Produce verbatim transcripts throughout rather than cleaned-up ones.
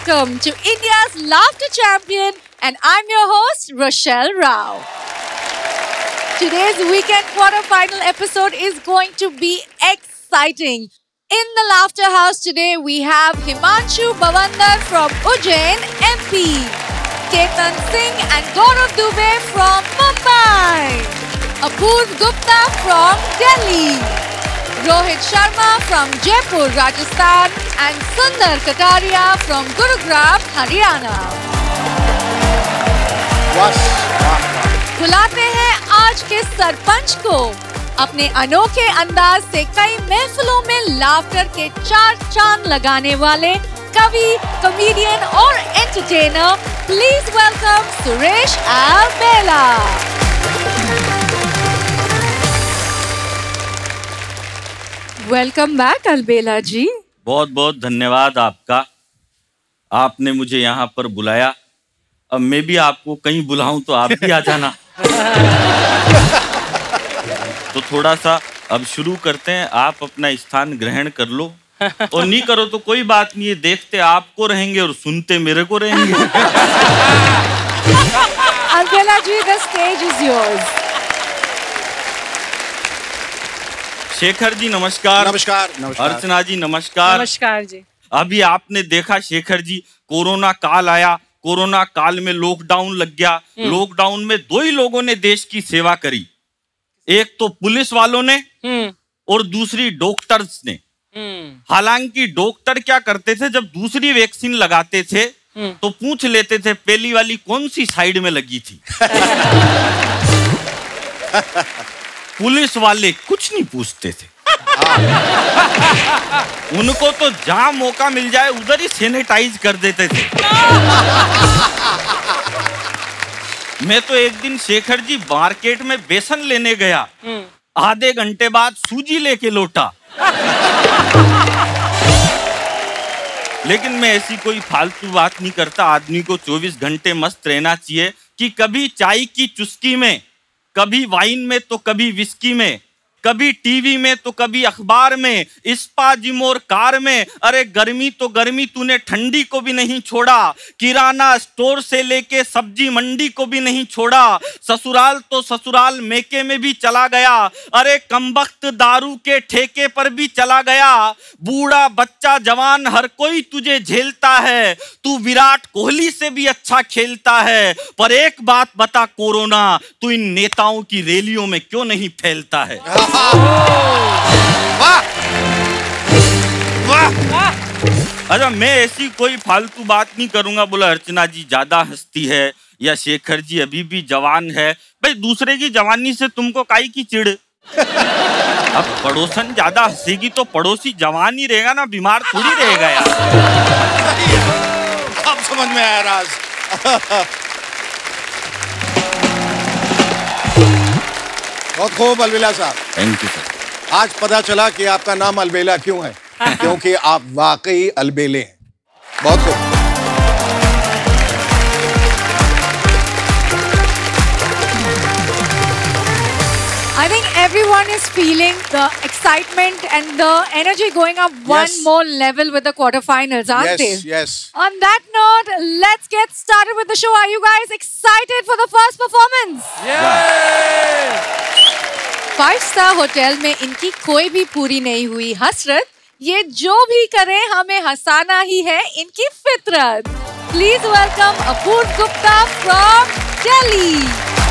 welcome to India's Laughter Champion, and I'm your host, Rochelle Rao. Today's weekend quarter-final episode is going to be exciting. In the Laughter House today, we have Himanshu Bhavandar from Ujjain, M P, Ketan Singh and Gaurav Dubey from Mumbai, Apurv Gupta from Delhi, Rohit Sharma from Jaipur, Rajasthan, and Sundar Kataria from Gurugram, Haryana. बुलाते हैं आज के सरपंच को अपने अनोखे अंदाज से कई महफिलों में लाफ्टर के चार चांद लगाने वाले कवि, कॉमेडियन और entertainer. Please welcome Suresh Albela. Welcome back Albela ji. बहुत बहुत धन्यवाद आपका. आपने मुझे यहाँ पर बुलाया. अब मैं भी आपको कहीं बुलाऊं तो आप भी आ जाना. तो थोड़ा सा अब शुरू करते हैं. आप अपना स्थान ग्रहण कर लो और नहीं करो तो कोई बात नहीं है. देखते आपको रहेंगे और सुनते मेरे को रहेंगे. अलबेला जी, the stage is yours. Shekhar ji नमस्कार. नमस्कार. नमस्कार. अर्चना जी नमस्कार. नमस्कार जी. अभी आपने देखा शेखर जी, कोरोना काल आया. कोरोना काल में लॉकडाउन लग गया. लॉकडाउन में दो ही लोगों ने देश की सेवा करी. एक तो पुलिस वालों ने और दूसरी डॉक्टर्स ने. हालांकि डॉक्टर क्या करते थे, जब दूसरी वैक्सीन लगाते थे तो पूछ लेते थे पहली वाली कौन सी साइड में लगी थी. पुलिस वाले कुछ नहीं पूछते थे. उनको तो जहां मौका मिल जाए उधर ही सैनिटाइज कर देते थे. मैं तो एक दिन शेखर जी मार्केट में बेसन लेने गया. आधे घंटे बाद सूजी लेके लौटा. लेकिन मैं ऐसी कोई फालतू बात नहीं करता. आदमी को चौबीस घंटे मस्त रहना चाहिए कि कभी चाय की चुस्की में, कभी वाइन में तो कभी विस्की में, कभी टीवी में तो कभी अखबार में, स्पा जिम और कार में. अरे गर्मी तो गर्मी, तूने ठंडी को भी नहीं छोड़ा. किराना स्टोर से लेके सब्जी मंडी को भी नहीं छोड़ा. ससुराल तो ससुराल मेके में भी चला गया. अरे कमबख्त दारू के ठेके पर भी चला गया. बूढ़ा बच्चा जवान हर कोई तुझे झेलता है. तू विराट कोहली से भी अच्छा खेलता है. पर एक बात बता कोरोना, तू इन नेताओं की रैलियों में क्यों नहीं फैलता है. वाह वाह. अच्छा, मैं ऐसी कोई फालतू बात नहीं करूंगा. बोला अर्चना जी ज्यादा हंसती है या शेखर जी अभी भी जवान है. भाई दूसरे की जवानी से तुमको काई की चिढ़. अब पड़ोसन ज्यादा हंसेगी तो पड़ोसी जवान ही रहेगा ना, बीमार थोड़ी रहेगा यार. अब समझ में आया राज. बहुत खूब अलबेला साहब. Thank you sir. आज पता चला कि आपका नाम अलबेला क्यों है. क्योंकि आप वाकई अलबेले हैं. बहुत खूब. I think everyone is feeling the excitement and the energy going up one Yes. more level with the quarterfinals, aren't Yes, they? yes. On that note, let's get started with the show. Are you guys excited for the first performance? Five star hotel में इनकी कोई भी पूरी नहीं हुई हसरत. ये जो भी करें हमें हंसाना ही है इनकी फितरत. Please welcome Apurva Gupta from Delhi.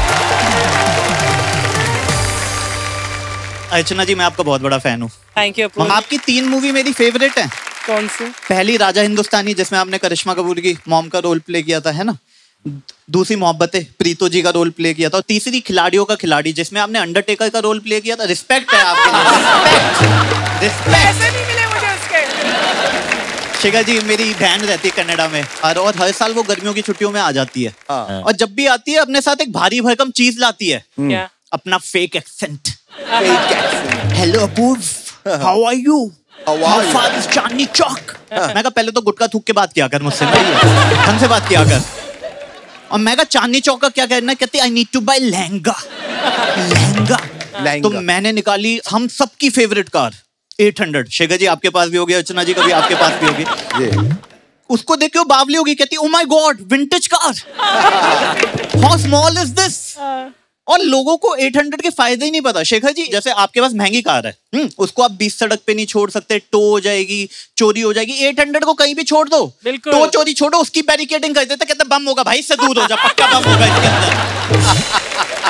Archana ji, मैं आपका बहुत बड़ा फैन हूँ. Thank you. मम, आपकी तीन मूवी मेरी फेवरेट है. कौन सी? पहली राजा हिंदुस्तानी, जिसमें आपने करिश्मा कपूर की मॉम का रोल प्ले किया था, है ना. दूसरी मोहब्बतें, प्रीतो जी का रोल प्ले किया था. और तीसरी खिलाड़ियों का खिलाड़ी, जिसमें आपने अंडरटेकर का रोल प्ले किया था. रिस्पेक्ट है आपके लिए. रिस्पेक्ट. पैसे नहीं मिले मुझे उसके. शेखर जी, मेरी बहन रहती है कनाडा में और, और हर साल वो गर्मियों की छुट्टियों में आ जाती है. और जब भी आती है अपने साथ एक भारी भरकम चीज लाती है. क्या? अपना fake accent. Hello Apurva, how are you? How far is Chandni Chowk? मैं कहा पहले तो गुटखा थूक के बात किया कर मुझसे, ढंग से बात किया कर. और मैं कहा चांदनी चौक का क्या कहना है. कहती I need to buy lehenga. Lehenga. तो मैंने निकाली हम सबकी फेवरेट कार आठ सौ. शेखर जी आपके पास भी होगी, अर्चना जी कभी आपके पास भी होगी. उसको देख के वो बावली होगी, कहती oh my God vintage car, how small is this. और लोगों को आठ सौ के फायदे ही नहीं पता। शेखर जी, जैसे आपके पास महंगी कार है, हुँ? उसको आप बीस सड़क पे नहीं छोड़ सकते, टो हो जाएगी, चोरी हो जाएगी। आठ सौ को कहीं भी छोड़ दो, टो चोरी छोड़ो, उसकी बैरिकेडिंग कर देते, कहते बम होगा भाई, इससे दूर हो जा, पक्का बम होगा इसके अंदर।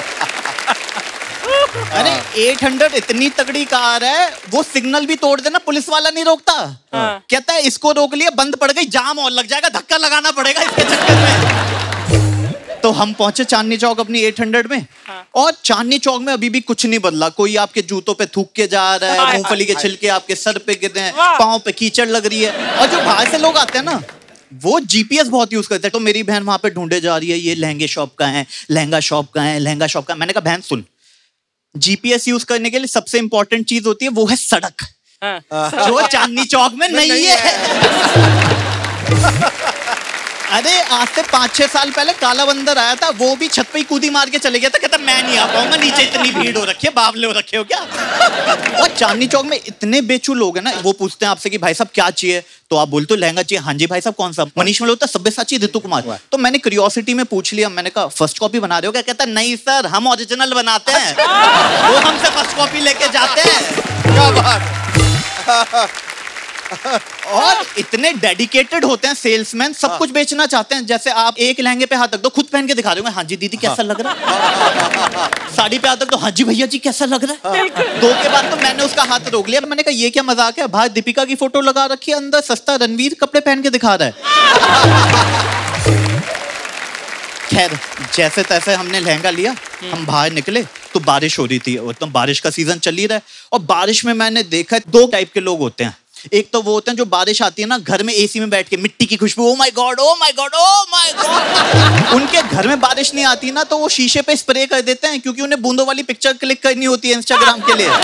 अरे आठ सौ इतनी तगड़ी कार है, वो सिग्नल भी तोड़ देना पुलिस वाला नहीं रोकता। हाँ। कहता है इसको रोक लिया, बंद पड़ गई, जाम और लग जाएगा, धक्का लगाना पड़ेगा इसके चक्कर में। तो हम पहुंचे चांदनी चौक अपनी आठ सौ में। हाँ। और चांदनी चौक में अभी भी कुछ नहीं बदला। कोई आपके जूतों पे थूक के जा रहा है, मूंगफली के छिलके आपके सर पे गिर रहे हैं, पाँव पे कीचड़ लग रही है। और जो बाहर से लोग आते हैं ना, वो जीपीएस बहुत यूज करते हैं। तो मेरी बहन वहां पे ढूंढे जा रही है, ये लहंगे शॉप का है, लहंगा शॉप का है, लहंगा शॉप का। मैंने कहा बहन सुन, जीपीएस यूज करने के लिए सबसे इंपॉर्टेंट चीज होती है, वो है सड़क, जो चांदनी चौक में नहीं है। अरे आज से पांच छह साल पहले काला बंदर आया था, वो भी छत पे ही कूदी मार के चले गया था, कहता मैं नहीं आ पाऊंगा, नीचे इतनी भीड़ हो रखी है, बावले हो रखे हो क्या। और चांदनी चौक में इतने बेचू लोग हैं ना, वो पूछते हैं आपसे कि भाई साहब क्या चाहिए, तो आप बोलते हो लहंगा चाहिए, हाँ जी भाई साहब कौन सा, मनीष मल्होत्रा, सब्यसाची, ऋतु कुमार। तो मैंने क्यूरियोसिटी में पूछ लिया, मैंने कहा फर्स्ट कॉपी बना रहे हो क्या? कहता नहीं सर, हम ओरिजिनल बनाते हैं, वो हमसे फर्स्ट कॉपी लेके जाते हैं। क्या बात। और इतने डेडिकेटेड होते हैं सेल्समैन, सब कुछ बेचना चाहते हैं। जैसे आप एक लहंगे पे हाथ रख दो, खुद पहन के दिखा रहे हो, हाँ जी दीदी कैसा लग रहा है। साड़ी पे हाथ रख दो, हाँ जी भैया जी कैसा लग रहा है। दो के बाद तो मैंने उसका हाथ रोक लिया, मैंने कहा ये क्या मजाक है, बाहर दीपिका की फोटो लगा रखी है, अंदर सस्ता रणवीर कपड़े पहन के दिखा रहा है। खैर जैसे तैसे हमने लहंगा लिया, हम बाहर निकले तो बारिश हो रही थी, तो बारिश का सीजन चल ही रहा है। और बारिश में मैंने देखा दो टाइप के लोग होते हैं। एक तो वो होते हैं जो बारिश आती है ना, घर में एसी में बैठ के मिट्टी की खुशबू, oh my God oh my God oh my God. उनके घर में बारिश नहीं आती ना, तो वो शीशे पे स्प्रे कर देते हैं, क्योंकि उन्हें बूंदों वाली पिक्चर क्लिक करनी होती है इंस्टाग्राम के लिए।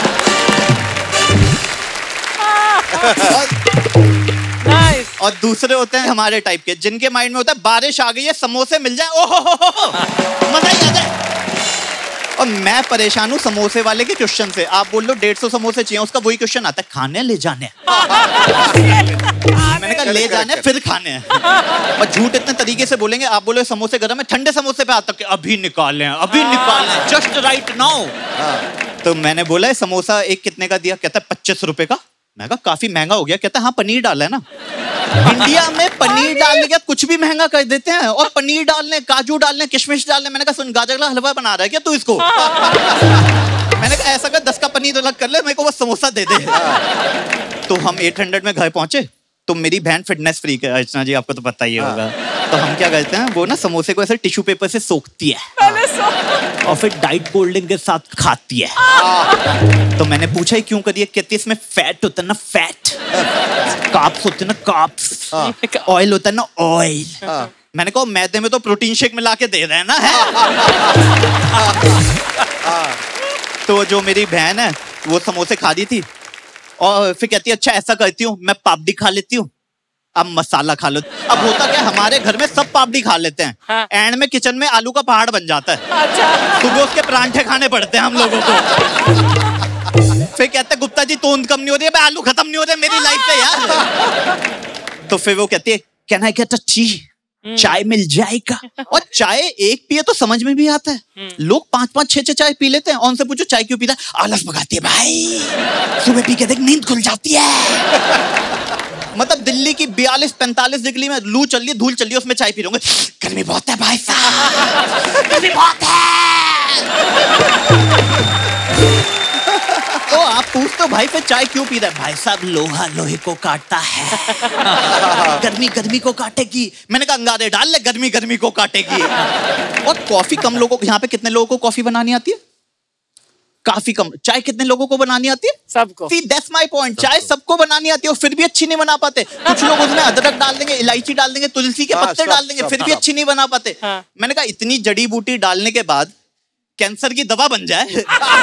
और, और दूसरे होते हैं हमारे टाइप के, जिनके माइंड में होता है बारिश आ गई है, समोसे मिल जाए, ओहो मजा ही आ जाए। और मैं परेशान हूँ समोसे वाले के क्वेश्चन से। आप बोल लो डेढ़ सौ समोसे चाहिए, उसका वही क्वेश्चन आता है, खाने ले जाने। मैंने कहा ले जाने फिर खाने हैं। और झूठ इतने तरीके से बोलेंगे, आप बोले समोसे गर्म है, ठंडे समोसे पे आता है, अभी निकालें अभी निकालें, जस्ट राइट नाउ। तो मैंने बोला समोसा एक कितने का दिया? कहता है पच्चीस रुपए का। मैं कहा काफी महंगा हो गया। कहता है हाँ पनीर डाला है ना। इंडिया में पनीर डालने के कुछ भी महंगा कर देते हैं, और पनीर डालने, काजू डालने, किशमिश डालने। मैंने कहा सुन, गाजर का हलवा बना रहा है क्या तू इसको? मैंने कहा ऐसा कर, दस का पनीर अलग कर ले, मेरे को बस समोसा दे दे। तो हम आठ सौ में घर पहुंचे, तो मेरी बहन फिटनेस फ्रीक है, अर्चना जी आपको तो पता ही होगा। तो हम क्या करते हैं, वो ना समोसे को ऐसे टिश्यू पेपर से सोखती है और फिर डाइट कोल्ड ड्रिंक के साथ खाती है। तो मैंने पूछा ही क्यों करिए? कहती है इसमें फैट होता है ना, फैट, कार्ब्स होते हैं ना, कार्ब्स, ऑयल होता है ना, ऑयल। मैंने कहा मैदे में तो प्रोटीन शेक मिला के दे रहे हैं ना, है? तो जो मेरी बहन है वो समोसे खा रही थी, और फिर कहती है अच्छा ऐसा करती हूँ, मैं पापड़ी खा लेती हूँ, अब मसाला खा लो। अब होता क्या, हमारे घर में सब पापड़ी खा लेते हैं, हाँ। एंड में किचन में आलू का पहाड़ बन जाता है। अच्छा। सुबह उसके परांठे खाने पड़ते हैं हम लोगों को। फिर कहते हैं गुप्ता जी तोंद कम नहीं हो रही है, आलू खत्म नहीं हो रहे मेरी लाइफ पे यार। तो फिर वो कहती है can I get a tea, चाय मिल जाएगा। और चाय एक पिए तो समझ में भी आता है, लोग पांच पांच छह छह चाय पी लेते हैं। और उनसे पूछो चाय क्यों पीता है? आलस भगाती है भाई, सुबह पी के देख नींद खुल जाती है। मतलब दिल्ली की बयालीस पैंतालीस डिग्री में लू चल रही है, धूल चल रही है, उसमें चाय पी रहे होंगे, गर्मी बहुत है भाई साहब, गर्मी बहुत है। तो आप पूछते हो भाई फिर चाय क्यों पी रहा है? भाई साहब लोहा लोहे को काटता है, गर्मी गर्मी को काटेगी। मैंने कहा अंगारे डाल ले, गर्मी गर्मी को काटेगी। और कॉफी कम लोगों को, यहाँ पे कितने लोगों को कॉफी बनानी आती है? काफी कम। चाय कितने लोगों को बनानी आती है? सबको। See, that's my point. चाय सबको बनानी आती है, और फिर भी अच्छी नहीं बना पाते। कुछ लोग उसमें अदरक डाल देंगे, इलायची डाल देंगे, तुलसी के पत्ते डाल देंगे, फिर भी अच्छी नहीं बना पाते। मैंने कहा इतनी जड़ी बूटी डालने के बाद कैंसर की दवा बन जाए।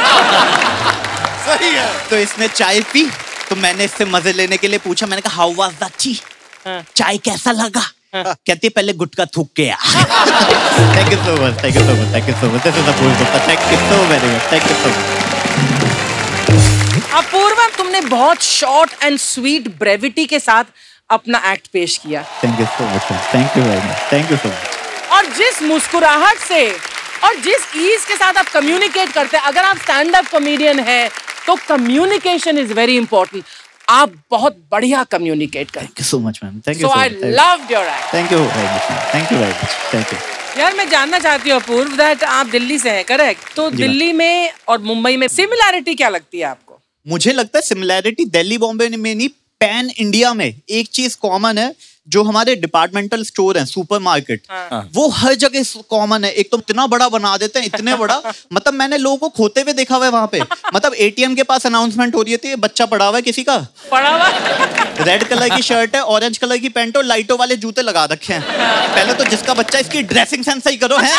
सही है। तो इसने चाय पी, तो मैंने इससे मजे लेने के लिए पूछा, मैंने कहा हाउ वाज द टी, चाय कैसा लगा? कहती है पहले गुटका थूक के आ। Thank you so much, thank you so much, thank you so much, this is the full Gupta, thank you so very much, thank you so much. Apurva, तुमने बहुत शॉर्ट एंड स्वीट ब्रेविटी के साथ अपना एक्ट पेश किया। Thank you so much, thank you very much, thank you so much. और जिस मुस्कुराहट से और जिस ईज के साथ आप कम्युनिकेट करते हैं, अगर आप स्टैंड अप कॉमेडियन हैं तो कम्युनिकेशन इज वेरी इंपॉर्टेंट। आप बहुत बढ़िया कम्युनिकेट करते हैं। Thank you so much ma'am, thank you so so I much. Loved your act. Thank you very much ma'am, thank you very much, thank you. यार मैं जानना चाहती हूँ अपूर्व, दैट आप दिल्ली से हैं, करेक्ट? तो दिल्ली में और मुंबई में सिमिलैरिटी क्या लगती है आपको? मुझे लगता है सिमिलैरिटी दिल्ली बॉम्बे में नहीं, पैन इंडिया में एक चीज कॉमन है, जो हमारे डिपार्टमेंटल स्टोर हैं, सुपरमार्केट, हाँ। वो हर जगह कॉमन है। एक तो इतना बड़ा बना देते हैं, इतने बड़ा, मतलब मैंने लोगों को खोते हुए देखा हुआ है वहां पे। मतलब एटीएम के पास अनाउंसमेंट हो रही थी, बच्चा पड़ा हुआ है किसी का, पड़ा हुआ रेड कलर की शर्ट है, ऑरेंज कलर की पैंट और लाइटों वाले जूते लगा रखे हैं। पहले तो जिसका बच्चा, इसकी ड्रेसिंग सेंस सही करो है,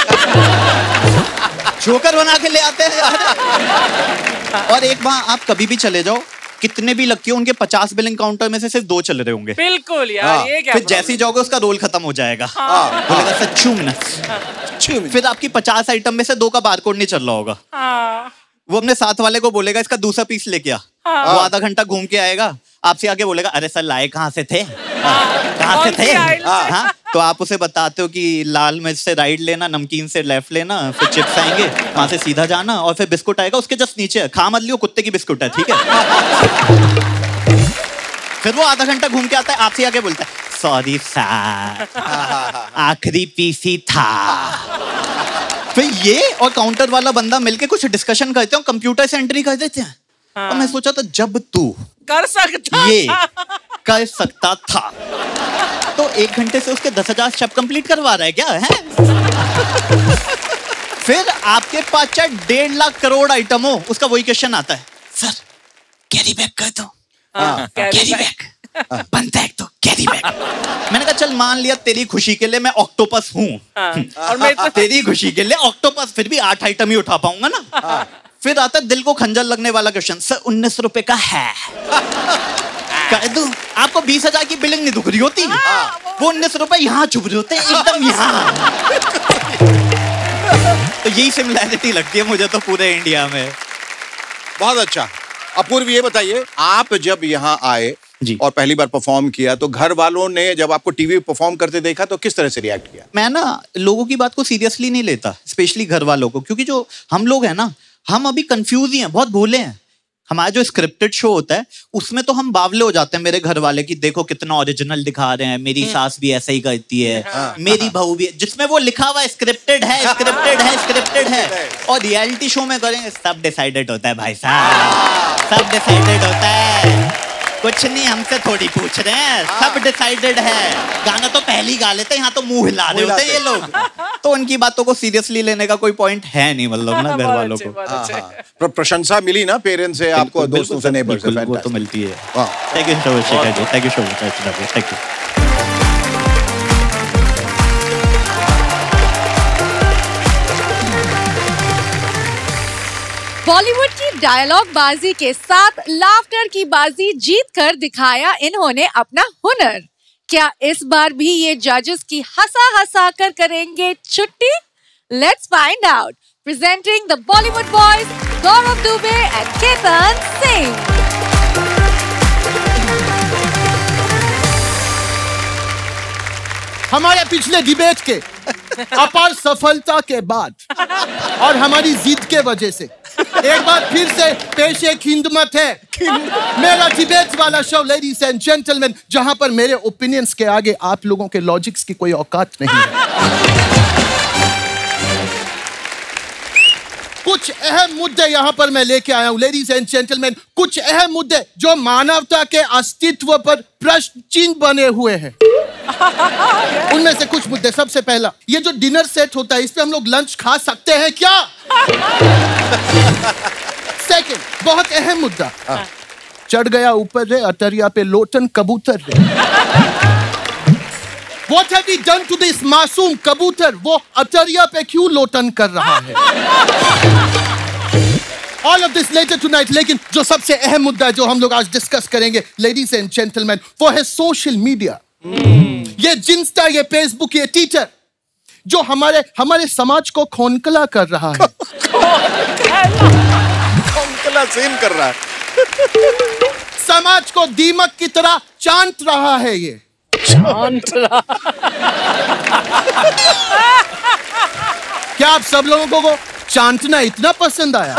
जोकर बना के ले आते हैं यार। और एक वहां आप कभी भी चले जाओ, कितने भी लकी हो, उनके पचास बिलिंग काउंटर में से सिर्फ दो चल रहे होंगे। बिल्कुल यार, हाँ, ये क्या फिर जैसे ही जाओगे उसका रोल खत्म हो जाएगा। हाँ। बोलेगा सच्चू मिनट, फिर आपकी पचास आइटम में से दो का बारकोड नहीं चल रहा होगा। हाँ। वो अपने साथ वाले को बोलेगा इसका दूसरा पीस लेके आ। हाँ। वो आधा घंटा घूम के आएगा, आपसे आके बोलेगा अरे सर लाए कहाँ से थे, कहाँ से थे? हाँ, तो आप उसे बताते हो कि लाल मिर्च से राइट लेना, नमकीन से लेफ्ट लेना, फिर चिप्स आएंगे, वहां से सीधा जाना और फिर बिस्कुट आएगा उसके जस्ट नीचे, खा मत लियो, कुत्ते की बिस्कुट है, ठीक है? फिर वो आधा घंटा घूम के आता है, आपसे आके बोलता है सॉरी सर, आखिरी पीस ही था। फिर ये और काउंटर वाला बंदा मिलके कुछ डिस्कशन करते हैं, कंप्यूटर से एंट्री कर देते हैं। हाँ। और मैं सोचा था जब तू कर सकता ये कर सकता था तो एक घंटे से उसके दस हजार स्टेप कंप्लीट करवा रहा है क्या है? फिर आपके पास चाहे डेढ़ लाख करोड़ आइटम हो, उसका वही क्वेश्चन आता है, सर कैरी बैग कर दो। हाँ, कैरी बैग बनता है तो कैरी बैग। मैंने कहा चल मान लिया तेरी खुशी के लिए मैं ऑक्टोपस हूँ। हाँ, और मैं तो... तेरी खुशी के लिए ऑक्टोपस, फिर भी आठ आइटम ही उठा पाऊंगा ना। हाँ। फिर आता है दिल को खंजर लगने वाला क्वेश्चन, सर उन्नीस रुपए का है कह दूं? आपको बीस हजार की बिलिंग नहीं दुख रही होती, हाँ, वो उन्नीस रुपए यहाँ चुभ रहे होते हैं एकदम यहाँ। तो यही सिमिलैरिटी लगती है मुझे तो पूरे इंडिया में। बहुत अच्छा। अपूर्व ये बताइए, आप जब यहाँ आए जी और पहली बार परफॉर्म किया तो घर वालों ने जब आपको टीवी परफॉर्म करते देखा तो किस तरह से रिएक्ट किया? मैं ना लोगों की बात को सीरियसली नहीं लेता, स्पेशली घर वालों को, क्योंकि जो हम लोग हैं ना, हम अभी कंफ्यूज ही हैं, बहुत भोले हैं। हमारा जो स्क्रिप्टेड शो होता है उसमें तो हम बावले हो जाते हैं, मेरे घर वाले की देखो कितना ओरिजिनल दिखा रहे हैं, मेरी सास भी ऐसा ही करती है, हाँ, मेरी बहू भी, जिसमें वो लिखा हुआ स्क्रिप्टेड है स्क्रिप्टेड है स्क्रिप्टेड है। और रियलिटी शो में करेंगे सब डिसाइडेड होता है भाई साहब, सब डिसाइडेड होता है, कुछ नहीं हमसे थोड़ी पूछ रहे हैं, सब डिसाइडेड है। गाना तो पहली गा लेते हैं, यहाँ तो मुंह हिला रहे होते हैं ये लोग। तो उनकी बातों को सीरियसली लेने का कोई पॉइंट है नहीं, मतलब ना घर वालों को। प्रशंसा मिली ना पेरेंट्स से आपको, दोस्तों से, नेबर्स से? वो तो मिलती है। Thank you so much Shekhar ji, thank you so much, thank you. Bollywood की डायलॉग बाजी के साथ लाफ्टर की बाजी जीत कर दिखाया इन्होंने अपना हुनर। क्या इस बार भी ये जजेस की हंसा हंसा कर करेंगे छुट्टी? Let's find out. Presenting the Bollywood boys Gaurav Dubey and Ketan Singh. हमारे पिछले डिबेट के अपार सफलता के बाद और हमारी जीत के वजह से एक बार फिर से पेश एक खिदमत है मेरा डिबेट वाला शो, लेडीज एंड जेंटलमैन, जहां पर मेरे ओपिनियंस के आगे आप लोगों के लॉजिक्स की कोई औकात नहीं है। कुछ अहम मुद्दे यहां पर मैं लेके आया हूं लेडीज एंड जेंटलमैन, कुछ अहम मुद्दे जो मानवता के अस्तित्व पर प्रश्न चिन्ह बने हुए हैं। उनमें से कुछ मुद्दे, सबसे पहला, ये जो डिनर सेट होता है इस पे हम लोग लंच खा सकते हैं क्या? सेकंड, बहुत अहम मुद्दा, चढ़ गया ऊपर रे अटरिया पे लोटन कबूतर रे। What have we done to this मासूम कबूतर? वो अटरिया पे क्यों लोटन कर रहा है? All of this later tonight, लेकिन जो सबसे अहम मुद्दा जो हम लोग आज डिस्कस करेंगे लेडीज एंड जेंटलमैन, वो है सोशल मीडिया। ये जिंस्टा, ये फेसबुक, ये ट्विटर जो हमारे हमारे समाज को खोनकला कर रहा है। खोनकला सेम कर रहा है। समाज को दीमक की तरह चांट रहा है ये। चांट रहा। क्या आप सब लोगों को वो चांटना इतना पसंद आया?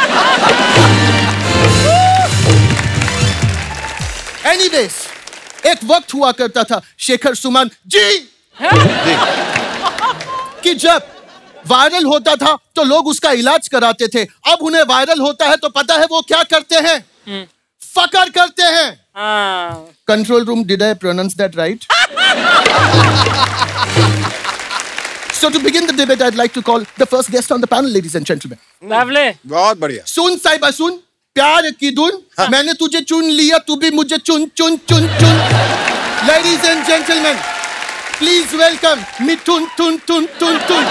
एनीवेज, एक वक्त हुआ करता था शेखर सुमन जी, जी कि जब वायरल होता था तो लोग उसका इलाज कराते थे। अब उन्हें वायरल होता है तो पता है वो क्या करते हैं? फकर करते हैं। Control room, did I pronounce that right? So to begin the debate, I'd like to call the first guest on the panel, ladies and gentlemen. Lovely. बहुत बढ़िया। सुन साहिबा सुन, प्यार की धुन, मैंने तुझे चुन लिया, तू भी मुझे चुन चुन चुन चुन। Ladies and gentlemen, please welcome Mithun तुन तुन तुन तुन।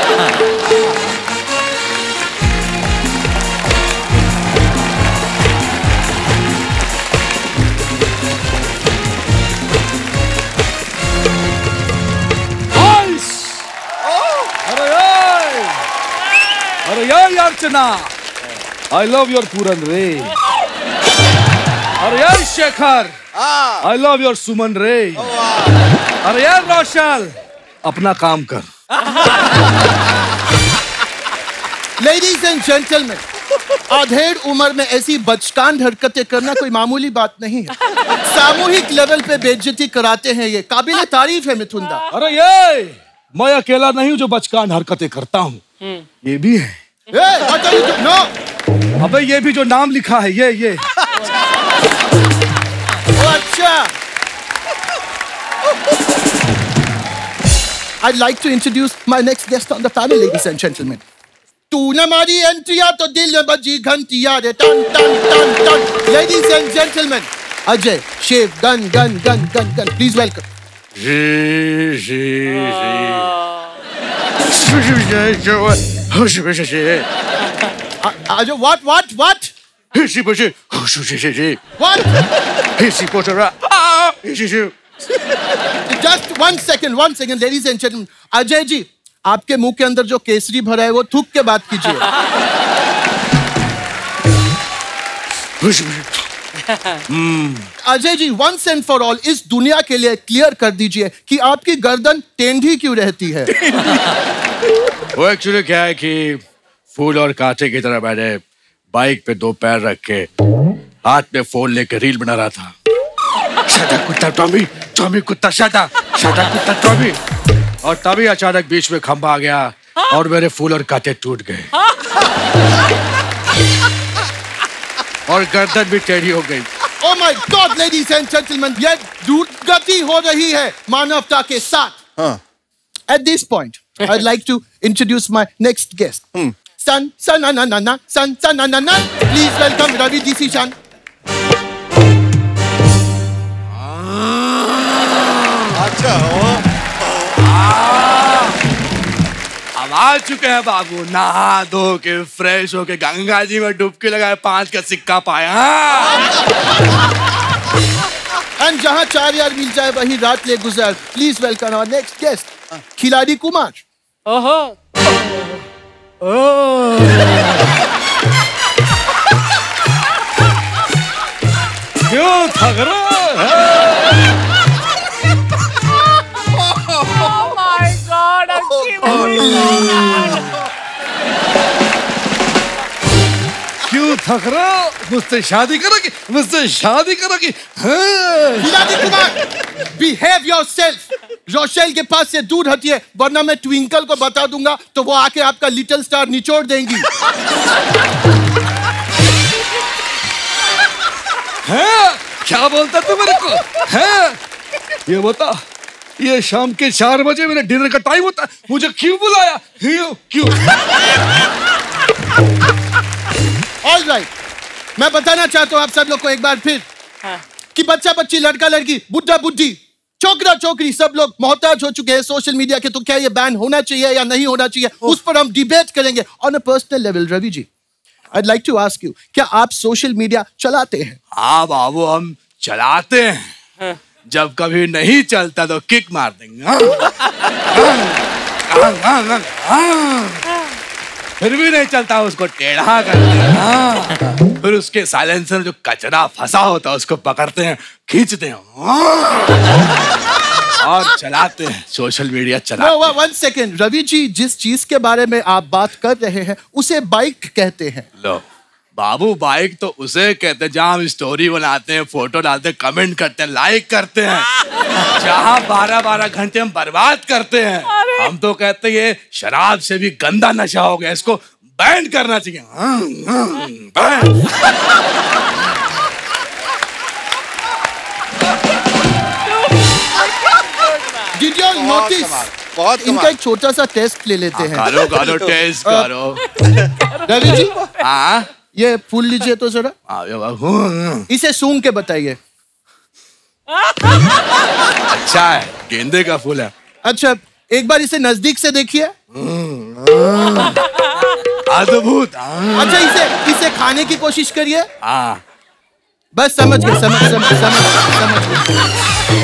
अरे यार अर्चना, I love your Puran रे। अरे यार Shekhar, I love your Suman रे। अरे यार रोशल, अपना काम कर। Ladies and gentlemen, आधेड़ उम्र में ऐसी बचकान हरकतें करना कोई मामूली बात नहीं है। सामूहिक लेवल पे बेइज्जती कराते हैं, ये काबिल तारीफ है मिथुन दा। अरे ये मैं अकेला नहीं हूँ जो बचकान हरकतें करता हूँ, ये भी है। Hey, what are you doing? No. अबे ये भी जो नाम लिखा है ये ये Oh, अच्छा। I'd like to introduce my next guest on the panel, ladies and gentlemen. तू न मारी एंट्रिया तो दिल में बजी घंटिया रे टन टन टन टन। Ladies and gentlemen, अजय शेव गन गन गन गन गन, please welcome. जी जी जी Ajo, what, what, what? What? Just one second, one second, ladies and gentlemen. Ajay ji, आपके मुंह के अंदर जो केसरी भरा है वो थूक के बात कीजिए। Ajay ji, once and for all इस दुनिया के लिए क्लियर कर दीजिए कि आपकी गर्दन टेढ़ी क्यों रहती है? वो एक्चुअली क्या है कि फूल और कांटे की तरह मैंने बाइक पे दो पैर रख के हाथ में फोन लेके रील बना रहा था। शाटा कुत्ता टॉमी, टॉमी कुत्ता शाटा, शाटा कुत्ता टॉमी। और तभी अचानक बीच में खंभा आ गया और मेरे फूल और कांटे टूट गए और गर्दन भी टेढ़ी हो गई। Oh my God, ladies and gentlemen, ये दुर्गति हो रही है मानवता के साथ। हाँ। At this point, I'd like to introduce my next guest. Hmm. San, san, na, na, na, na, san, san, na, na, na. Please welcome Ravi D C Chan. अच्छा अब आ चुके हैं बाबू, नहा धो के फ्रेश होके गंगा जी में डुबकी लगाए, पांच का सिक्का पाया। And जहाँ चार यार मिल जाए वही रात ले गुजर। Please welcome our next guest, खिलाड़ी कुमार। ओहो। क्यों थक रहा है? Oh my God, क्यों थक रहा हो? मुझसे शादी करोगी? मुझसे शादी करोगी? खिलाड़ी कुमार, behave yourself. रोशेल के पास से दूर हटिए, वरना मैं ट्विंकल को बता दूंगा तो वो आके आपका लिटिल स्टार निचोड़ देंगी। हैं? क्या बोलता तू मेरे को? हैं? ये बता, ये शाम के चार बजे मेरे डिनर का टाइम होता है, मुझे क्यों बुलाया? क्यों? क्यों? All right, मैं बताना चाहता हूँ आप सब लोग को एक बार फिर हाँ। कि बच्चा बच्ची, लड़का लड़की, बुढ़ा बुढ़ी, छोकरा छोकरी, सब लोग मोहताज हो चुके हैं सोशल मीडिया के। तो क्या ये बैन होना चाहिए या नहीं होना चाहिए, उस पर हम डिबेट करेंगे on a personal level. Ravi ji, I'd like to ask you, क्या आप सोशल मीडिया चलाते हैं? हाँ बाबू, हम चलाते हैं। हाँ। जब कभी नहीं चलता तो किक मार देंगे। फिर भी नहीं चलता, उसको टेढ़ा करते हैं। फिर उसके साइलेंसर जो कचरा फंसा होता है उसको पकड़ते हैं, खींचते हैं और चलाते हैं, सोशल मीडिया चलाते हैं। वन सेकेंड रवि जी, जिस चीज के बारे में आप बात कर रहे हैं उसे बाइक कहते हैं। लो बाबू, बाइक तो उसे कहते हैं जहाँ हम स्टोरी बनाते हैं, फोटो डालते हैं, कमेंट करते हैं, लाइक करते हैं, जहाँ बारह बारह घंटे हम बर्बाद करते हैं। हम तो कहते हैं ये शराब से भी गंदा नशा हो गया, इसको बैन करना चाहिए। बैन। Did you notice? बहुत इनका एक छोटा सा टेस्ट ले लेते हैं। करो करो टेस्ट करो। रवि जी, हाँ ये फूल लीजिए तो जरा, इसे सूंघ के बताइए। अच्छा है, गेंदे का फूल है। अच्छा, एक बार इसे नजदीक से देखिए। अद्भुत। अच्छा, इसे इसे खाने की कोशिश करिए। हाँ बस समझ गए, समझ समझ समझ समझ गए।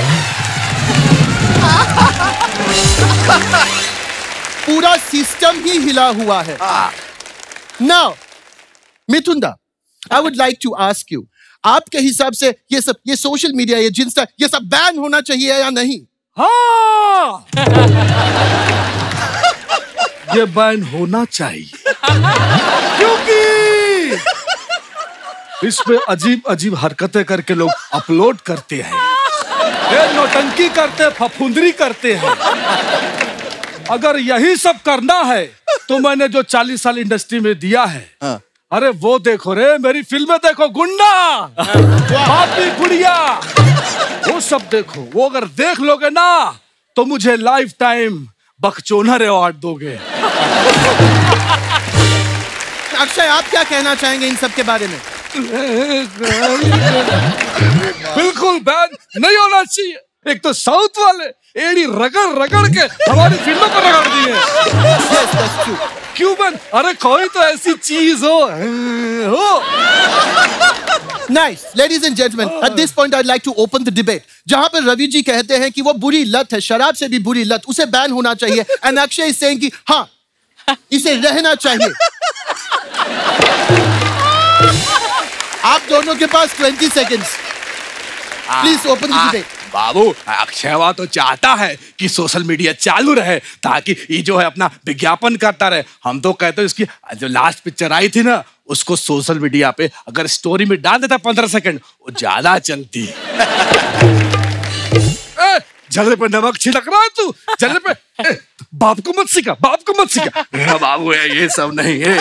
पूरा सिस्टम ही हिला हुआ है। Now Mithunda, I would like to ask you, आपके हिसाब से ये सब, ये सोशल मीडिया, ये जिंस्टा, ये सब बैन होना चाहिए या नहीं? हाँ ये बैन होना चाहिए, क्योंकि इस पे अजीब अजीब हरकतें करके लोग अपलोड करते हैं, ये नौटंकी करते, फफूंदरी करते हैं। अगर यही सब करना है तो मैंने जो चालीस साल इंडस्ट्री में दिया है, हाँ। अरे वो देखो रे, मेरी फिल्में देखो, गुंडा, पापी गुड़िया, वो सब देखो। वो अगर देख लोगे ना तो मुझे लाइफ टाइम बकचोनर अवार्ड दोगे। अक्षय, आप क्या कहना चाहेंगे इन सब के बारे में? बिल्कुल बैन नहीं होना चाहिए। एक तो साउथ वाले एड़ी रगड़ रगड़ के हमारी फिल्मों पर रगड़ दिए। क्यूबन, अरे कोई तो ऐसी चीज हो हो। Nice, ladies and gentlemen, at this point I'd like to open the debate. जहां पर रवि जी कहते हैं कि वो बुरी लत है, शराब से भी बुरी लत, उसे बैन होना चाहिए, and अक्षय is saying कि हाँ, इसे रहना चाहिए। आप दोनों के पास twenty seconds, please open the debate. बाबू, अक्षयवा तो चाहता है कि सोशल मीडिया चालू रहे ताकि ये जो है अपना विज्ञापन करता रहे। हम तो कहते हैं इसकी जो लास्ट पिक्चर आई थी ना, उसको सोशल मीडिया पे अगर स्टोरी में डाल देता पंद्रह सेकंड, वो ज्यादा चलती। जगह पे नमक छिड़क रहा है तू, जगह पे ए, बाप को मत सिखा, बाप को मत सिखा। बाबू है ये सब नहीं है,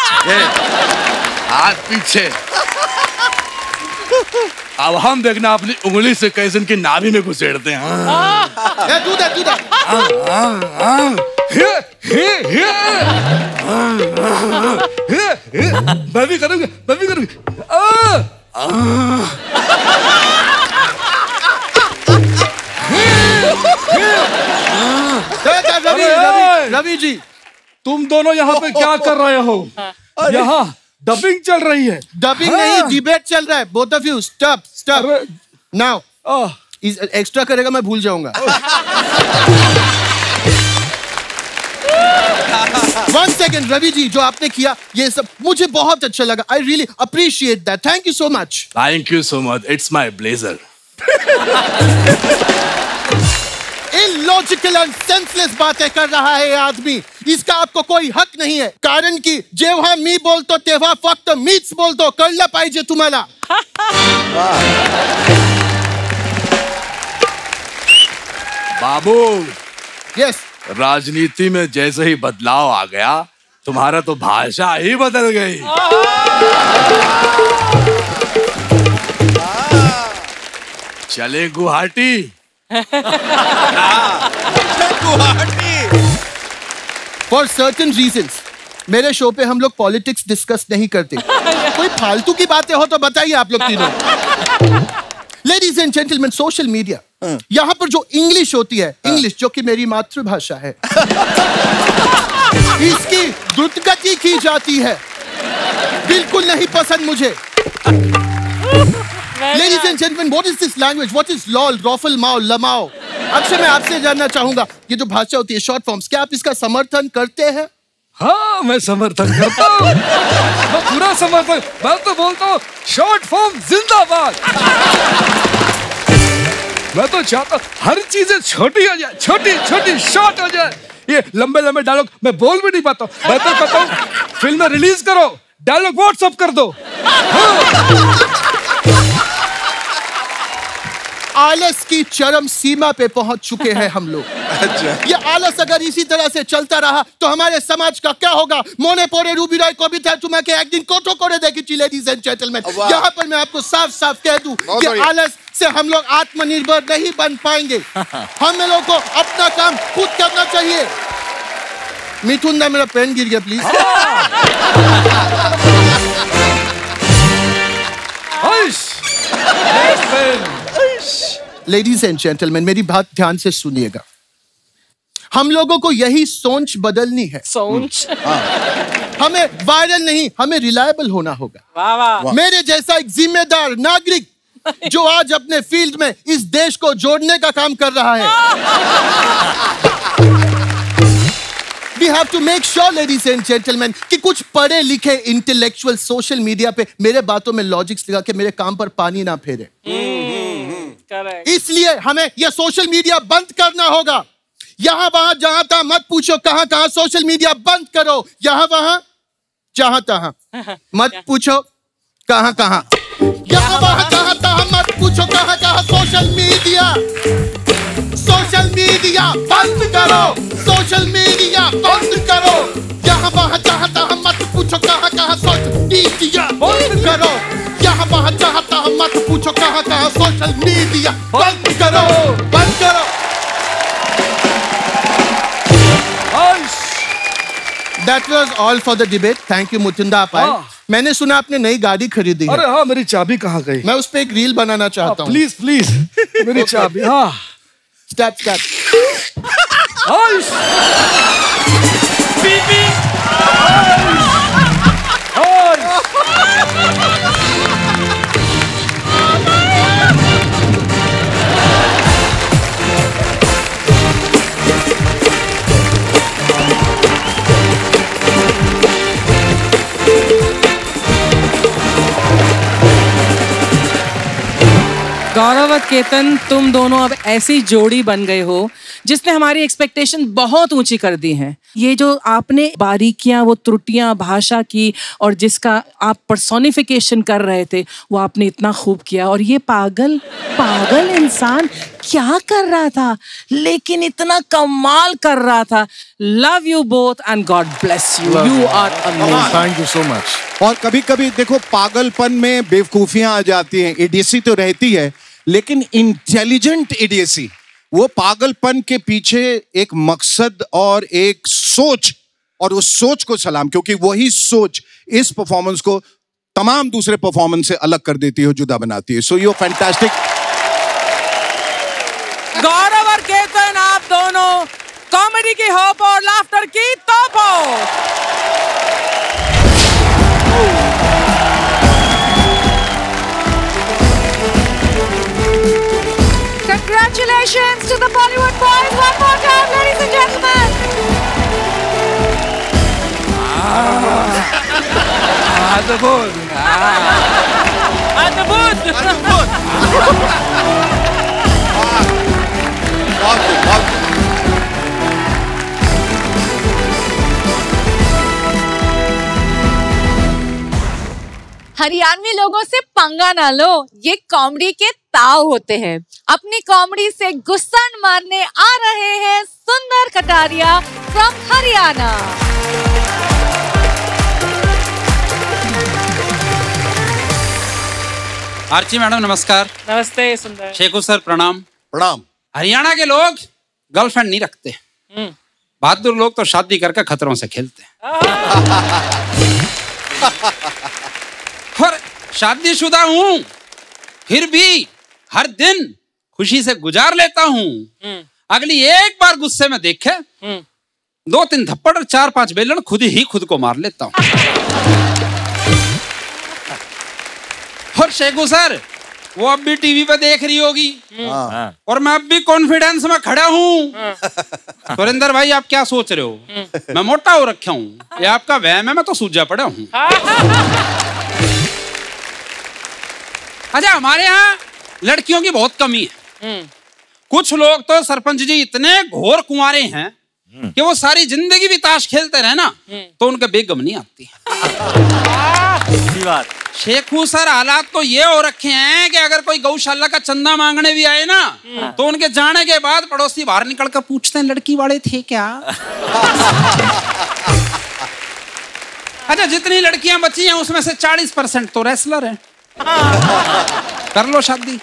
हाथ पीछे। अब हम देखना अपनी उंगली से कैसे इनकी नाभि में घुसेड़ते हैं। हाँ। तू दे, तू दे। हाँ, हाँ, हाँ। हे, हे, हे। हाँ, हाँ, हे, हे। मैं भी करूँगा, मैं भी करूँगा। आ, आ। रवि, रवि, रवि जी, तुम दोनों यहाँ पे क्या कर रहे हो? यहाँ डबिंग चल रही है। डबिंग हाँ। नहीं, डिबेट चल रहा है। Both of you stop, stop now. Extra करेगा मैं भूल जाऊंगा। वन सेकेंड रवि जी, जो आपने किया ये सब मुझे बहुत अच्छा लगा। I really appreciate that, thank you so much. Thank you so much, it's my pleasure. Illogical and senseless बातें कर रहा है ये आदमी, इसका आपको कोई हक नहीं है, कारण की जेव्हा मी बोलतो तेव्हा फक्त मीच बोलतो, कळलं पाहिजे तुम्हाला। बाबू, यस, राजनीति में जैसे ही बदलाव आ गया, तुम्हारा तो भाषा ही बदल गई। चले गुवाहाटी। फॉर सर्टेन रीजंस मेरे शो पे हम लोग पॉलिटिक्स डिस्कस नहीं करते। कोई फालतू की बातें हो तो बताइए आप लोग तीनों। Ladies and gentleman, social media, यहाँ पर जो इंग्लिश होती है, इंग्लिश जो कि मेरी मातृभाषा है, इसकी द्रुतगति की जाती है, बिल्कुल नहीं पसंद मुझे। Ladies and gentlemen, what is this language? What is lol, rofl, mao, lamao? Akshay, मैं आपसे जानना चाहूंगा, ये जो भाषा होती है, शॉर्ट फॉर्म्स, क्या आप इसका समर्थन करते हैं? हाँ मैं समर्थन करता हूँ, मैं पूरा समर्थन। मैं तो बोलता हूँ शॉर्ट फॉर्म जिंदाबाद। मैं तो चाहता हूँ हर चीजें छोटी हो जाए, छोटी छोटी शॉर्ट हो जाए। ये लंबे लंबे डायलॉग मैं बोल भी नहीं पाता हूँ। मैं तो कहता हूँ फिल्म रिलीज करो, डायलॉग व्हाट्सएप कर दो। हाँ। आलस की चरम सीमा पे पहुंच चुके हैं हम लोग। अच्छा। ये आलस अगर इसी तरह से चलता रहा तो हमारे समाज का क्या होगा? मोने पोरे रूबी राय को भी था तुम्हें के एक दिन कोठो कोरे देखी, लेडीज एंड जेंटलमैन। यहाँ पर मैं आपको साफ साफ कह दूं कि आलस से हम लोग आत्मनिर्भर नहीं बन पाएंगे। हम लोगों को अपना काम खुद करना चाहिए। मिथुन दा मेरा पेन गिर गया प्लीज। लेडीज एंड जेंटलमैन मेरी बात ध्यान से सुनिएगा। हम लोगों को यही सोच बदलनी है। सोच? हमें वायरल नहीं, हमें रिलायबल होना होगा। वाह वाह। मेरे जैसा एक जिम्मेदार नागरिक जो आज अपने फील्ड में इस देश को जोड़ने का काम कर रहा है। We have to make sure, ladies and gentlemen, कि कुछ पढ़े लिखे इंटेलेक्चुअल सोशल मीडिया पे मेरे बातों में लॉजिक्स लगा के मेरे काम पर पानी ना फेरे। इसलिए हमें यह सोशल मीडिया बंद करना होगा। यहाँ वहां जहां तहां मत पूछो कहां कहां सोशल मीडिया बंद करो। यहाँ वहां जहां तहां मत पूछो कहां कहां। यहाँ वहां जहां तहां मत पूछो कहां कहां सोशल मीडिया। सोशल मीडिया बंद करो, सोशल मीडिया बंद करो। यहाँ वहां जहां तहां मत पूछो कहां कहां सोशल मीडिया बंद करो। यहाँ वहां जहां तहां मत पूछो कहां कहां सोशल मीडिया बंद करो, बंद करो। That was all for the debate. Thank you Mukunda अपाय। मैंने सुना आपने नई गाड़ी खरीदी है। अरे हाँ, मेरी चाबी कहाँ गई? मैं उस पे एक रील बनाना चाहता हूँ। प्लीज प्लीज मेरी चाबी। हाँ स्टार्ट स्टार्ट। बीबी गौरव और केतन, तुम दोनों अब ऐसी जोड़ी बन गए हो जिसने हमारी एक्सपेक्टेशन बहुत ऊंची कर दी हैं। ये जो आपने बारीकियां, वो त्रुटियां भाषा की और जिसका आप पर्सोनिफिकेशन कर रहे थे, वो आपने इतना खूब किया। और ये पागल पागल इंसान क्या कर रहा था, लेकिन इतना कमाल कर रहा था। Love you both and God bless you. You are amazing. Thank you so much. और कभी कभी देखो पागलपन में बेवकूफियां आ जाती हैं, इडियसी तो रहती है, लेकिन इंटेलिजेंट इडियसी। वो पागलपन के पीछे एक मकसद और एक सोच, और उस सोच को सलाम, क्योंकि वही सोच इस परफॉर्मेंस को तमाम दूसरे परफॉर्मेंस से अलग कर देती है, जुदा बनाती है। So you fantastic. गौरव और केतन, आप दोनों कॉमेडी की होप और लाफ्टर की तोप हो। Congratulations to the Bollywood boys one more time, ladies and gentlemen. Adabud. Adabud. Haryanvi लोगों से पंगा ना लो, ये कॉमेडी के ताव होते हैं। अपनी कॉमेडी से गुस्सा मारने आ रहे हैं सुंदर कटारिया फ्रॉम हरियाणा। आर्ची मैडम नमस्कार। नमस्ते सुंदर। शेखू सर प्रणाम। प्रणाम। हरियाणा के लोग गर्लफ्रेंड नहीं रखते, बहादुर लोग तो शादी करके खतरों से खेलते और शादीशुदा हूँ फिर भी हर दिन खुशी से गुजार लेता हूँ। अगली एक बार गुस्से में देखे दो तीन थप्पड़ और चार पांच बेलन खुद ही खुद को मार लेता हूँ। और शेखू सर वो अब भी टीवी पे देख रही होगी और मैं अब भी कॉन्फिडेंस में खड़ा हूँ सुरेंद्र भाई आप क्या सोच रहे हो मैं मोटा हो रखा हूँ, ये आपका वहम है, मैं तो सूजा पड़ा हूँ। अच्छा हमारे यहाँ लड़कियों की बहुत कमी है। कुछ लोग तो सरपंच जी इतने घोर कुंवारे हैं कि वो सारी जिंदगी भी ताश खेलते रहे ना तो उनके बेगम नहीं आती। बात शेखू सर हालात तो ये हो रखे हैं कि अगर कोई गौशाला का चंदा मांगने भी आए ना तो उनके जाने के बाद पड़ोसी बाहर निकलकर पूछते हैं लड़की वाले थे क्या। अच्छा जितनी लड़कियां बची हैं उसमें से चालीस परसेंट तो रेसलर हैं। कर लो शादी।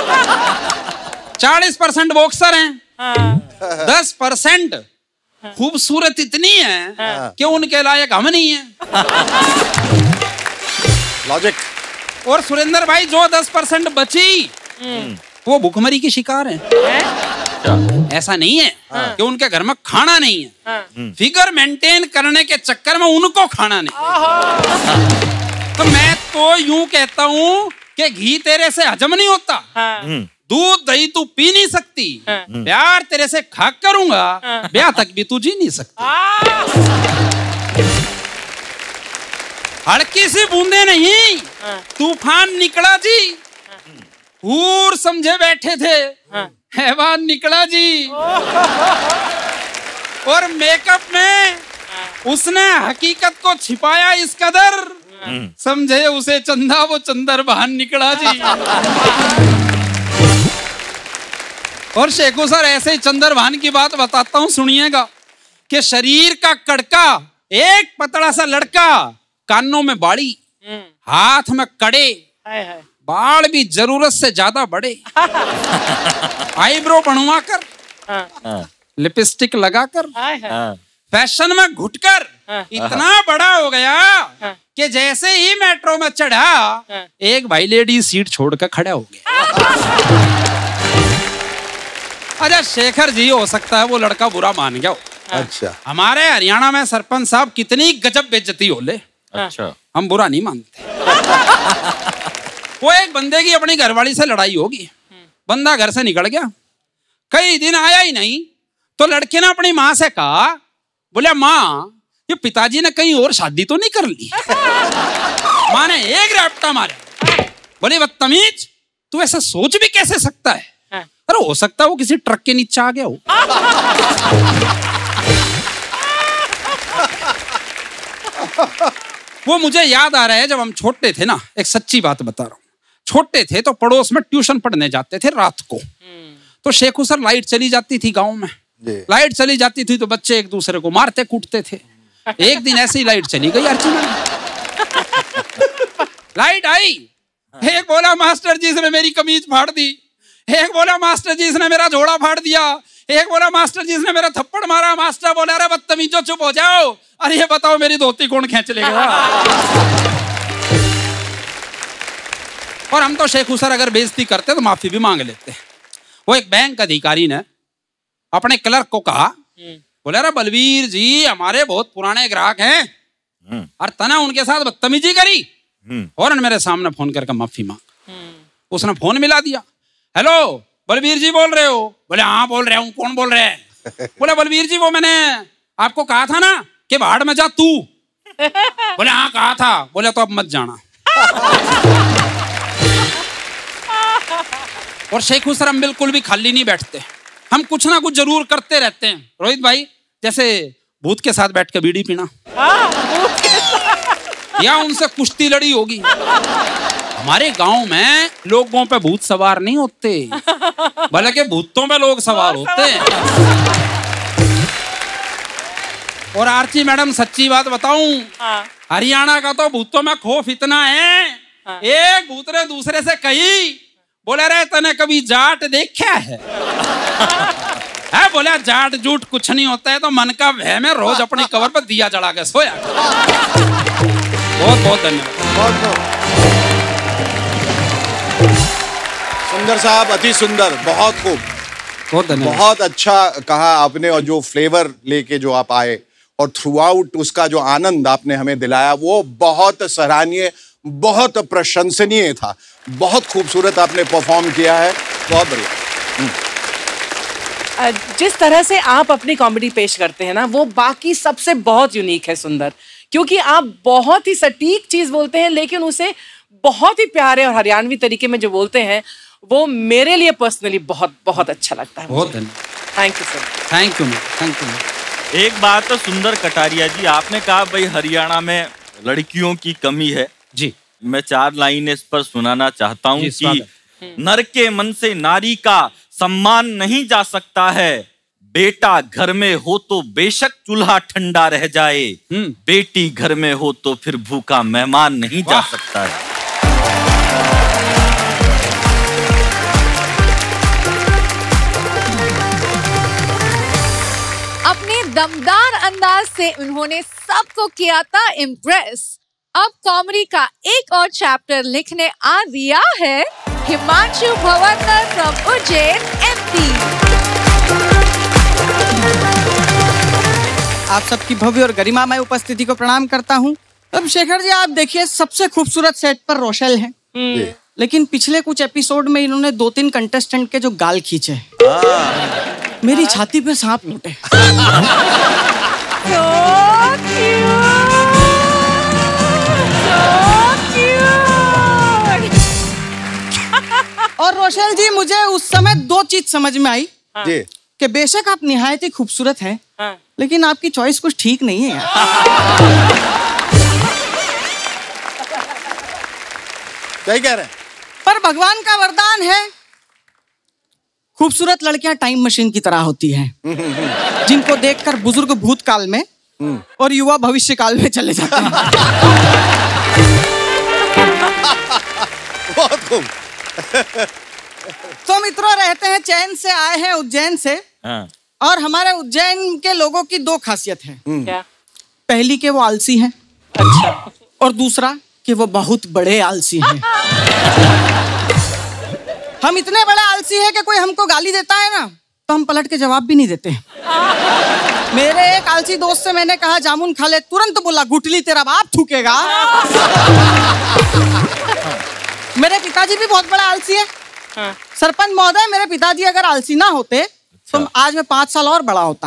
चालीस परसेंट बॉक्सर हैं। दस परसेंट खूबसूरत इतनी है कि उनके लायक हम नहीं है। लॉजिक। और सुरेंद्र भाई जो दस परसेंट बची वो भूखमरी की शिकार है। ऐसा नहीं है कि उनके घर में खाना नहीं है, फिगर मेंटेन करने के चक्कर में उनको खाना नहीं। तो मैं तो यूं कहता हूं कि घी तेरे से हजम नहीं होता, दूध दही तू पी नहीं सकती, प्यार तेरे से खा करूंगा, ब्याह तक भी तू जी नहीं सकती। हल्की सी बूंदे नहीं तूफान निकला जी, हूर समझे बैठे थे हैवान निकला जी। और मेकअप में उसने हकीकत को छिपाया इस कदर, समझे उसे चंदा वो चंदर बहान निकला जी। और शेखू सर ऐसे ही चंदर बहान की बात बताता हूं सुनिएगा कि शरीर का कड़का एक पतला सा लड़का, कानों में बाड़ी, हाथ में कड़े, बाल भी जरूरत से ज्यादा बड़े, आईब्रो बनवा कर, लिपस्टिक लगाकर, फैशन में घुटकर इतना बड़ा हो गया कि जैसे ही मेट्रो में चढ़ा एक भाई लेडी सीट छोड़कर खड़ा हो गया। अच्छा शेखर जी हो सकता है वो लड़का बुरा मान गया हो। अच्छा हमारे हरियाणा में सरपंच साहब कितनी गजब बेइज्जती हो ले, अच्छा हम बुरा नहीं मानते। वो एक बंदे की अपनी घरवाली से लड़ाई होगी, बंदा घर से निकल गया, कई दिन आया ही नहीं, तो लड़के ने अपनी माँ से कहा, बोले माँ ये पिताजी ने कहीं और शादी तो नहीं कर ली। माँ ने एक रैप्टा मारा, बोले बदतमीज तू ऐसा सोच भी कैसे सकता है, अरे हो सकता है वो किसी ट्रक के नीचे आ गया हो। वो मुझे याद आ रहा है जब हम छोटे थे ना, एक सच्ची बात बता रहा हूँ, छोटे थे तो पड़ोस में ट्यूशन पढ़ने जाते थे रात को, तो शेखू सर लाइट चली जाती थी गांव में, लाइट चली जाती थी तो बच्चे एक दूसरे को मारते कूटते थे। एक दिन ऐसे ही लाइट चली गई अर्चना, लाइट आई, एक बोला मास्टर जी इसने मेरी कमीज फाड़ दी, एक बोला मास्टर जी इसने मेरा झोला फाड़ दिया, एक बोला मास्टर जी इसने मेरा थप्पड़ मारा। मास्टर बोला अरे बदतमीजो चुप हो जाओ, अरे ये बताओ मेरी धोती कौन खींच लेगा। और हम तो शेखू सर अगर बेइज्जती करते तो माफी भी मांग लेते। वो एक बैंक अधिकारी ने अपने क्लर्क को कहा, बोले अरे बलवीर जी हमारे बहुत पुराने ग्राहक हैं और तना उनके साथ बदतमीजी करी, और मेरे सामने फोन करके माफी मांग। उसने फोन मिला दिया, हेलो बलवीर जी बोल रहे हो? बोले हाँ बोल रहा हूँ। कौन बोल रहे हैं? बोले बलवीर जी वो मैंने आपको कहा था ना कि बाहर में जा तू। बोले हाँ कहा था। बोले तो अब मत जाना। और शेखू सर हम बिल्कुल भी खाली नहीं बैठते, हम कुछ ना कुछ जरूर करते रहते हैं। रोहित भाई जैसे भूत के साथ बैठ के बीड़ी पीना, या उनसे कुश्ती लड़ी होगी। हमारे गांव में लोगों पे भूत सवार नहीं होते, बल्कि भूतों पे लोग सवार होते हैं। और आरती मैडम सच्ची बात बताऊं, हरियाणा का तो भूतों में खौफ इतना है, एक भूत ने दूसरे से कही, बोले रे तने कभी जाट देखा है? है बोला जाट जूट कुछ नहीं होता है, तो मन का वहम है, रोज अपनी कबर पर दिया जला के सोया। बहुत बहुत धन्यवाद। सुंदर साहब, अति सुंदर, बहुत खूब, बहुत धन्यवाद। बहुत अच्छा कहा आपने, और जो फ्लेवर लेके जो आप आए और थ्रू आउट उसका जो आनंद आपने हमें दिलाया वो बहुत सराहनीय, बहुत प्रशंसनीय था। बहुत खूबसूरत आपने परफॉर्म किया है, बहुत बढ़िया। जिस तरह से आप अपनी कॉमेडी पेश करते हैं ना, वो बाकी सबसे बहुत यूनिक है सुंदर, क्योंकि आप बहुत ही सटीक चीज बोलते हैं, लेकिन उसे बहुत ही प्यारे और हरियाणवी तरीके में जो बोलते हैं, वो मेरे लिए पर्सनली बहुत बहुत अच्छा लगता है। बहुत thank you sir. Thank you thank you. एक बात तो सुंदर कटारिया जी, आपने कहा भाई हरियाणा में लड़कियों की कमी है जी। मैं चार लाइन इस पर सुनाना चाहता हूँ कि नर के मन से नारी का सम्मान नहीं जा सकता है, बेटा घर में हो तो बेशक चूल्हा ठंडा रह जाए, बेटी घर में हो तो फिर भूखा मेहमान नहीं जा सकता है। अपने दमदार अंदाज से उन्होंने सबको किया था इम्प्रेस। अब कॉमेडी का एक और चैप्टर लिखने आ दिया है हिमांशु भवंकर फ्रॉम उज्जैन एमपी। आप सबकी भव्य और गरिमामय उपस्थिति को प्रणाम करता हूं। अब शेखर जी आप देखिए, सबसे खूबसूरत सेट पर रोशेल है, लेकिन पिछले कुछ एपिसोड में इन्होंने दो तीन कंटेस्टेंट के जो गाल खींचे, मेरी छाती पे सांप लूटे। और रोशेल जी, मुझे उस समय दो चीज समझ में आई कि बेशक आप निहायत ही खूबसूरत हैं, लेकिन आपकी चॉइस कुछ ठीक नहीं है यार। क्या कह रहे हैं? पर भगवान का वरदान है, खूबसूरत लड़कियां टाइम मशीन की तरह होती हैं, जिनको देखकर बुजुर्ग भूतकाल में और युवा भविष्य काल में चले जाते हैं। बहुत खूब। तो मित्रों, रहते हैं चैन से, आए हैं उज्जैन से, और हमारे उज्जैन के लोगों की दो खासियत है। क्या? पहली के वो आलसी हैं, अच्छा, और दूसरा कि वो बहुत बड़े आलसी हैं। हम इतने बड़े आलसी हैं कि कोई हमको गाली देता है ना, तो हम पलट के जवाब भी नहीं देते। मेरे एक आलसी दोस्त से मैंने कहा जामुन खा ले, तुरंत बोला गुटली तेरा बाप थूकेगा। मेरे पिताजी भी बहुत बड़ा आलसी है। हाँ। सरपंच महोदय, मेरे पिताजी अगर आलसी ना होते तो आज मैं पांच साल और बड़ा होता।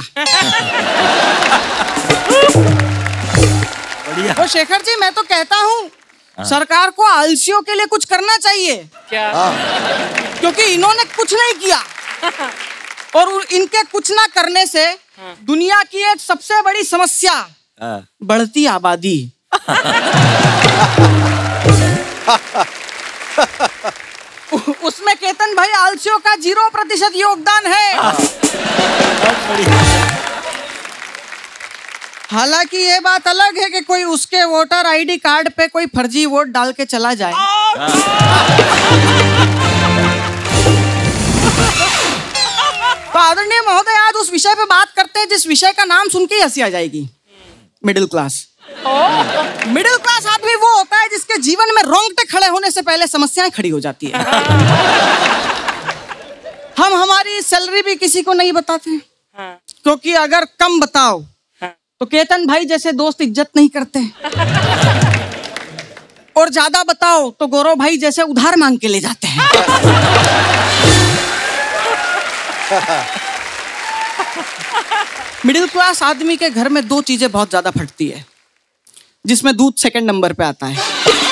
तो शेखर जी, मैं तो कहता हूँ सरकार को आलसियों के लिए कुछ करना चाहिए। क्या? क्योंकि इन्होंने कुछ नहीं किया, और इनके कुछ ना करने से दुनिया की एक सबसे बड़ी समस्या, बढ़ती आबादी। उसमें केतन भाई आलसियों का जीरो प्रतिशत योगदान है। हालांकि ये बात अलग है कि कोई उसके वोटर आईडी कार्ड पे कोई फर्जी वोट डाल के चला जाए। तो आदरणीय महोदय, आज उस विषय पे बात करते हैं जिस विषय का नाम सुन के ही हंसी आ जाएगी, मिडिल क्लास। मिडिल क्लास आदमी वो होता है जिसके जीवन में रोंगटे खड़े होने से पहले समस्याएं खड़ी हो जाती है। हम हमारी सैलरी भी किसी को नहीं बताते, क्योंकि अगर कम बताओ तो केतन भाई जैसे दोस्त इज्जत नहीं करते, और ज्यादा बताओ तो गौरव भाई जैसे उधार मांग के ले जाते हैं। मिडिल क्लास आदमी के घर में दो चीजें बहुत ज्यादा फटती है, जिसमें दूध सेकंड नंबर पे आता है।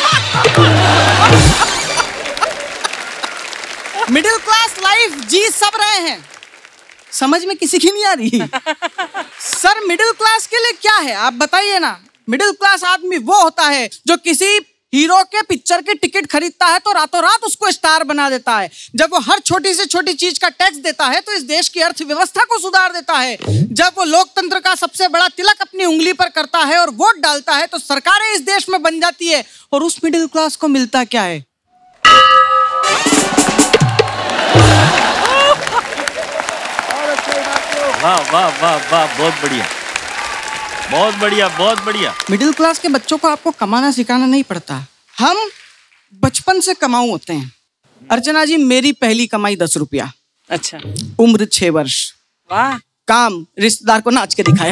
मिडिल क्लास लाइफ जी सब रहे हैं, समझ में किसी की नहीं आ रही। सर, मिडिल क्लास के लिए क्या है आप बताइए ना। मिडिल क्लास आदमी वो होता है जो किसी हीरो के पिक्चर की टिकट खरीदता है तो रातों रात उसको स्टार बना देता है। जब वो हर छोटी से छोटी चीज का टैक्स देता है तो इस देश की अर्थव्यवस्था को सुधार देता है। जब वो लोकतंत्र का सबसे बड़ा तिलक अपनी उंगली पर करता है और वोट डालता है तो सरकारें इस देश में बन जाती है। और उस मिडिल क्लास को मिलता क्या है? वाह वाह वाह वाह, बहुत बढ़िया, बहुत बढ़िया, बहुत बढ़िया। मिडिल क्लास के बच्चों को आपको कमाना सिखाना नहीं पड़ता, हम बचपन से कमाऊ होते हैं। अर्चना जी, मेरी पहली कमाई दस रुपया। अच्छा। उम्र छह वर्ष। वाह। काम रिश्तेदार को नाच के दिखाया।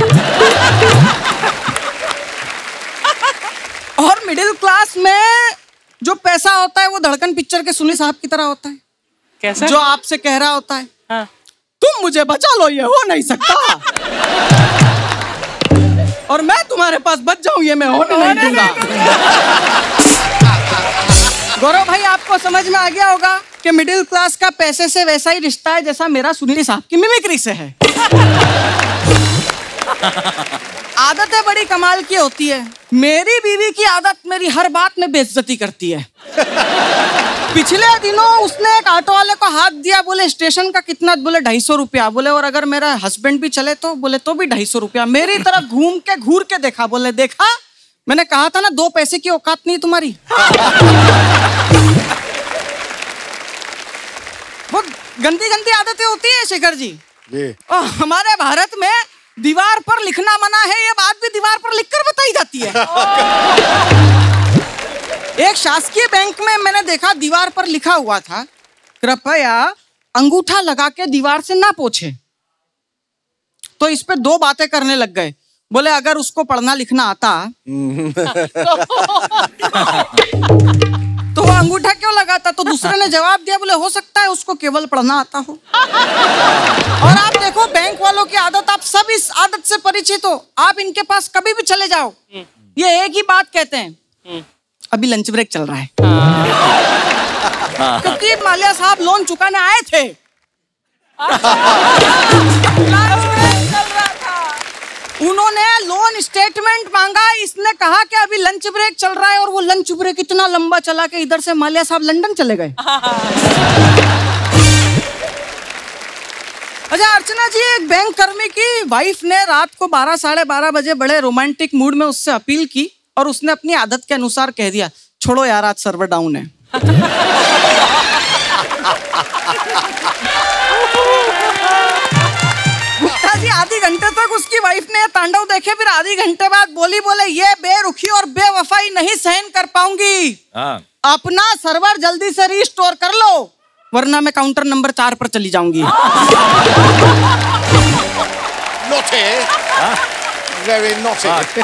और मिडिल क्लास में जो पैसा होता है वो धड़कन पिक्चर के सुनील साहब की तरह होता है। कैसा? जो आपसे कह रहा होता है, हाँ। तुम मुझे बचा लो, ये हो नहीं सकता। और मैं तुम्हारे पास बच जाऊं, ये मैं होने नहीं दूंगा। गौरव भाई, आपको समझ में आ गया होगा कि मिडिल क्लास का पैसे से वैसा ही रिश्ता है जैसा मेरा सुनील साहब की मिमिक्री से है। आदतें बड़ी कमाल की होती है। मेरी बीवी की आदत मेरी हर बात में बेइज्जती करती है। पिछले दिनों उसने एक ऑटो वाले को हाथ दिया, बोले स्टेशन का कितना, बोले ढाई सौ रुपया, बोले और अगर मेरा हस्बैंड भी चले तो, बोले तो भी ढाई सौ रुपया। मेरी तरफ घूम के घूर के देखा, बोले देखा मैंने कहा था ना दो पैसे की औकात नहीं तुम्हारी। वो गंदी गंदी आदतें होती है शेखर जी। और हमारे भारत में दीवार पर लिखना मना है, ये बात भी दीवार पर लिखकर बताई जाती है। एक शासकीय बैंक में मैंने देखा दीवार पर लिखा हुआ था, कृपया अंगूठा लगा के दीवार से ना पोछे। तो इस पे दो बातें करने लग गए, बोले अगर उसको पढ़ना लिखना आता तो वो अंगूठा क्यों लगाता। तो दूसरे ने जवाब दिया, बोले हो सकता है उसको केवल पढ़ना आता हो। और आप देखो बैंक वालों की आदत, आप सब इस आदत से परिचित हो। आप इनके पास कभी भी चले जाओ, ये एक ही बात कहते हैं, अभी लंच ब्रेक चल रहा है। क्योंकि माल्या साहब लोन चुकाने आए थे। उन्होंने लोन स्टेटमेंट मांगा, इसने कहा कि अभी लंच ब्रेक चल रहा है, और वो लंच ब्रेक इतना लंबा चला कि इधर से माल्या साहब लंदन चले गए। अच्छा अर्चना जी, एक बैंक कर्मी की वाइफ ने रात को बारह साढ़े बारह बजे बड़े रोमांटिक मूड में उससे अपील की, और उसने अपनी आदत के अनुसार कह दिया, छोड़ो यार आज सर्वर डाउन है। गुप्ता जी आधी घंटे तक उसकी वाइफ ने तांडव देखे, फिर आधी घंटे बाद बोली, बोले ये बेरुखी और बेवफाई नहीं सहन कर पाऊंगी, अपना सर्वर जल्दी से रीस्टोर कर लो, वरना मैं काउंटर नंबर चार पर चली जाऊंगी। नोटे, वेरी नोटे।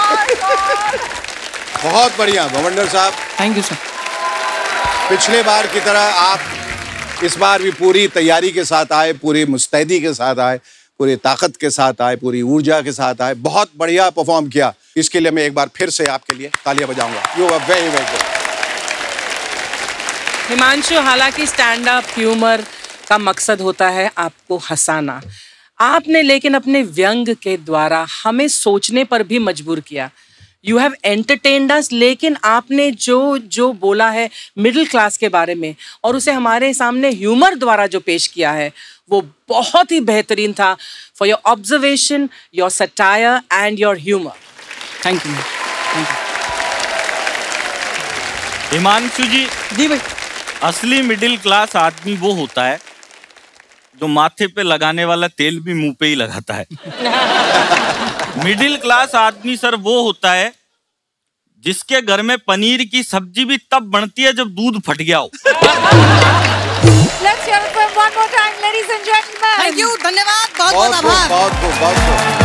बहुत बढ़िया भवंडर साहब, थैंक यू सर। पिछले बार की तरह आप इस बार भी पूरी तैयारी के साथ आए, पूरी मुस्तैदी के साथ आए, पूरी ताकत के साथ आए, पूरी ऊर्जा के साथ आए। बहुत बढ़िया परफॉर्म किया, इसके लिए मैं एक बार फिर से आपके लिए तालियां बजाऊंगा। You are very very good. Himanshu, हालांकि स्टैंड अप ह्यूमर का मकसद होता है आपको हंसाना, आपने लेकिन अपने व्यंग के द्वारा हमें सोचने पर भी मजबूर किया। यू हैव एंटरटेन्ड अस, लेकिन आपने जो जो बोला है मिडिल क्लास के बारे में, और उसे हमारे सामने ह्यूमर द्वारा जो पेश किया है, वो बहुत ही बेहतरीन था। For your observation, your satire and your humour, thank you. Himanshu ji, जी भाई, असली मिडिल क्लास आदमी वो होता है जो माथे पे लगाने वाला तेल भी मुंह पे ही लगाता है। मिडिल क्लास आदमी सर वो होता है जिसके घर में पनीर की सब्जी भी तब बनती है जब दूध फट गया हो। Let's hear it from one more time, ladies and gentlemen. Thank you, धन्यवाद, बहुत बहुत आभार। बहुत बहुत बहुत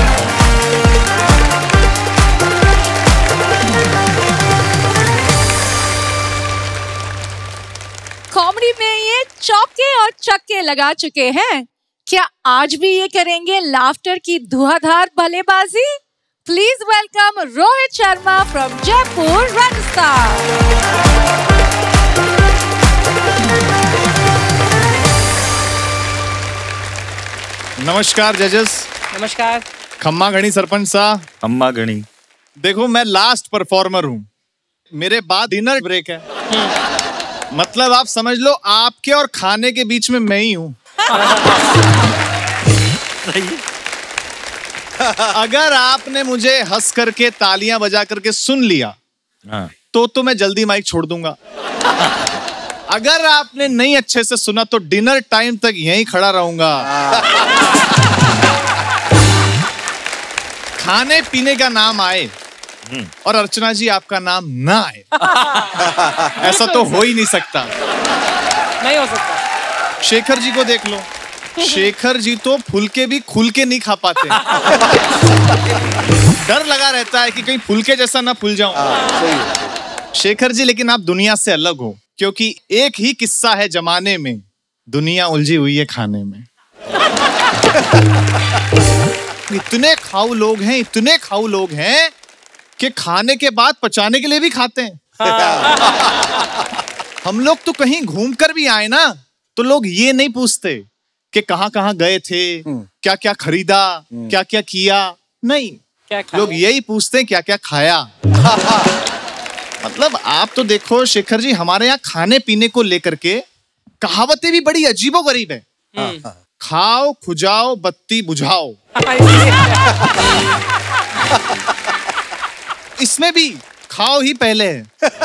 कॉमेडी में ये चौके और छक्के लगा चुके हैं, क्या आज भी ये करेंगे लाफ्टर की धुआंधार बल्लेबाजी? Please welcome Rohit Sharma from Jaipur, Rajasthan. नमस्कार जजेस। नमस्कार। खम्मा घणी सरपंच साहब। अम्मा गणी। देखो मैं लास्ट परफॉर्मर हूँ, मेरे बाद डिनर ब्रेक है। मतलब आप समझ लो आपके और खाने के बीच में मैं ही हूँ। अगर आपने मुझे हंस करके तालियां बजा करके सुन लिया तो तो मैं जल्दी माइक छोड़ दूंगा। अगर आपने नहीं अच्छे से सुना तो डिनर टाइम तक यहीं खड़ा रहूंगा। खाने पीने का नाम आए और अर्चना जी आपका नाम ना आए, ऐसा तो हो ही नहीं सकता। नहीं हो सकता। शेखर जी को देख लो, शेखर जी तो फुलके भी खुल के नहीं खा पाते। डर लगा रहता है कि कहीं फुलके जैसा ना फूल जाऊं। शेखर जी लेकिन आप दुनिया से अलग हो, क्योंकि एक ही किस्सा है जमाने में, दुनिया उलझी हुई है खाने में। इतने खाऊ लोग हैं, इतने खाऊ लोग हैं कि खाने के बाद पचाने के लिए भी खाते हैं। हम लोग तो कहीं घूम कर भी आए ना, तो लोग ये नहीं पूछते कि कहाँ कहाँ गए थे, क्या क्या खरीदा, क्या क्या किया। नहीं, क्या लोग यही पूछते हैं क्या क्या खाया। मतलब आप तो देखो शेखर जी, हमारे यहाँ खाने पीने को लेकर के कहावतें भी बड़ी अजीबो गरीब है। खाओ खुजाओ बत्ती बुझाओ, इसमें भी खाओ ही पहले है।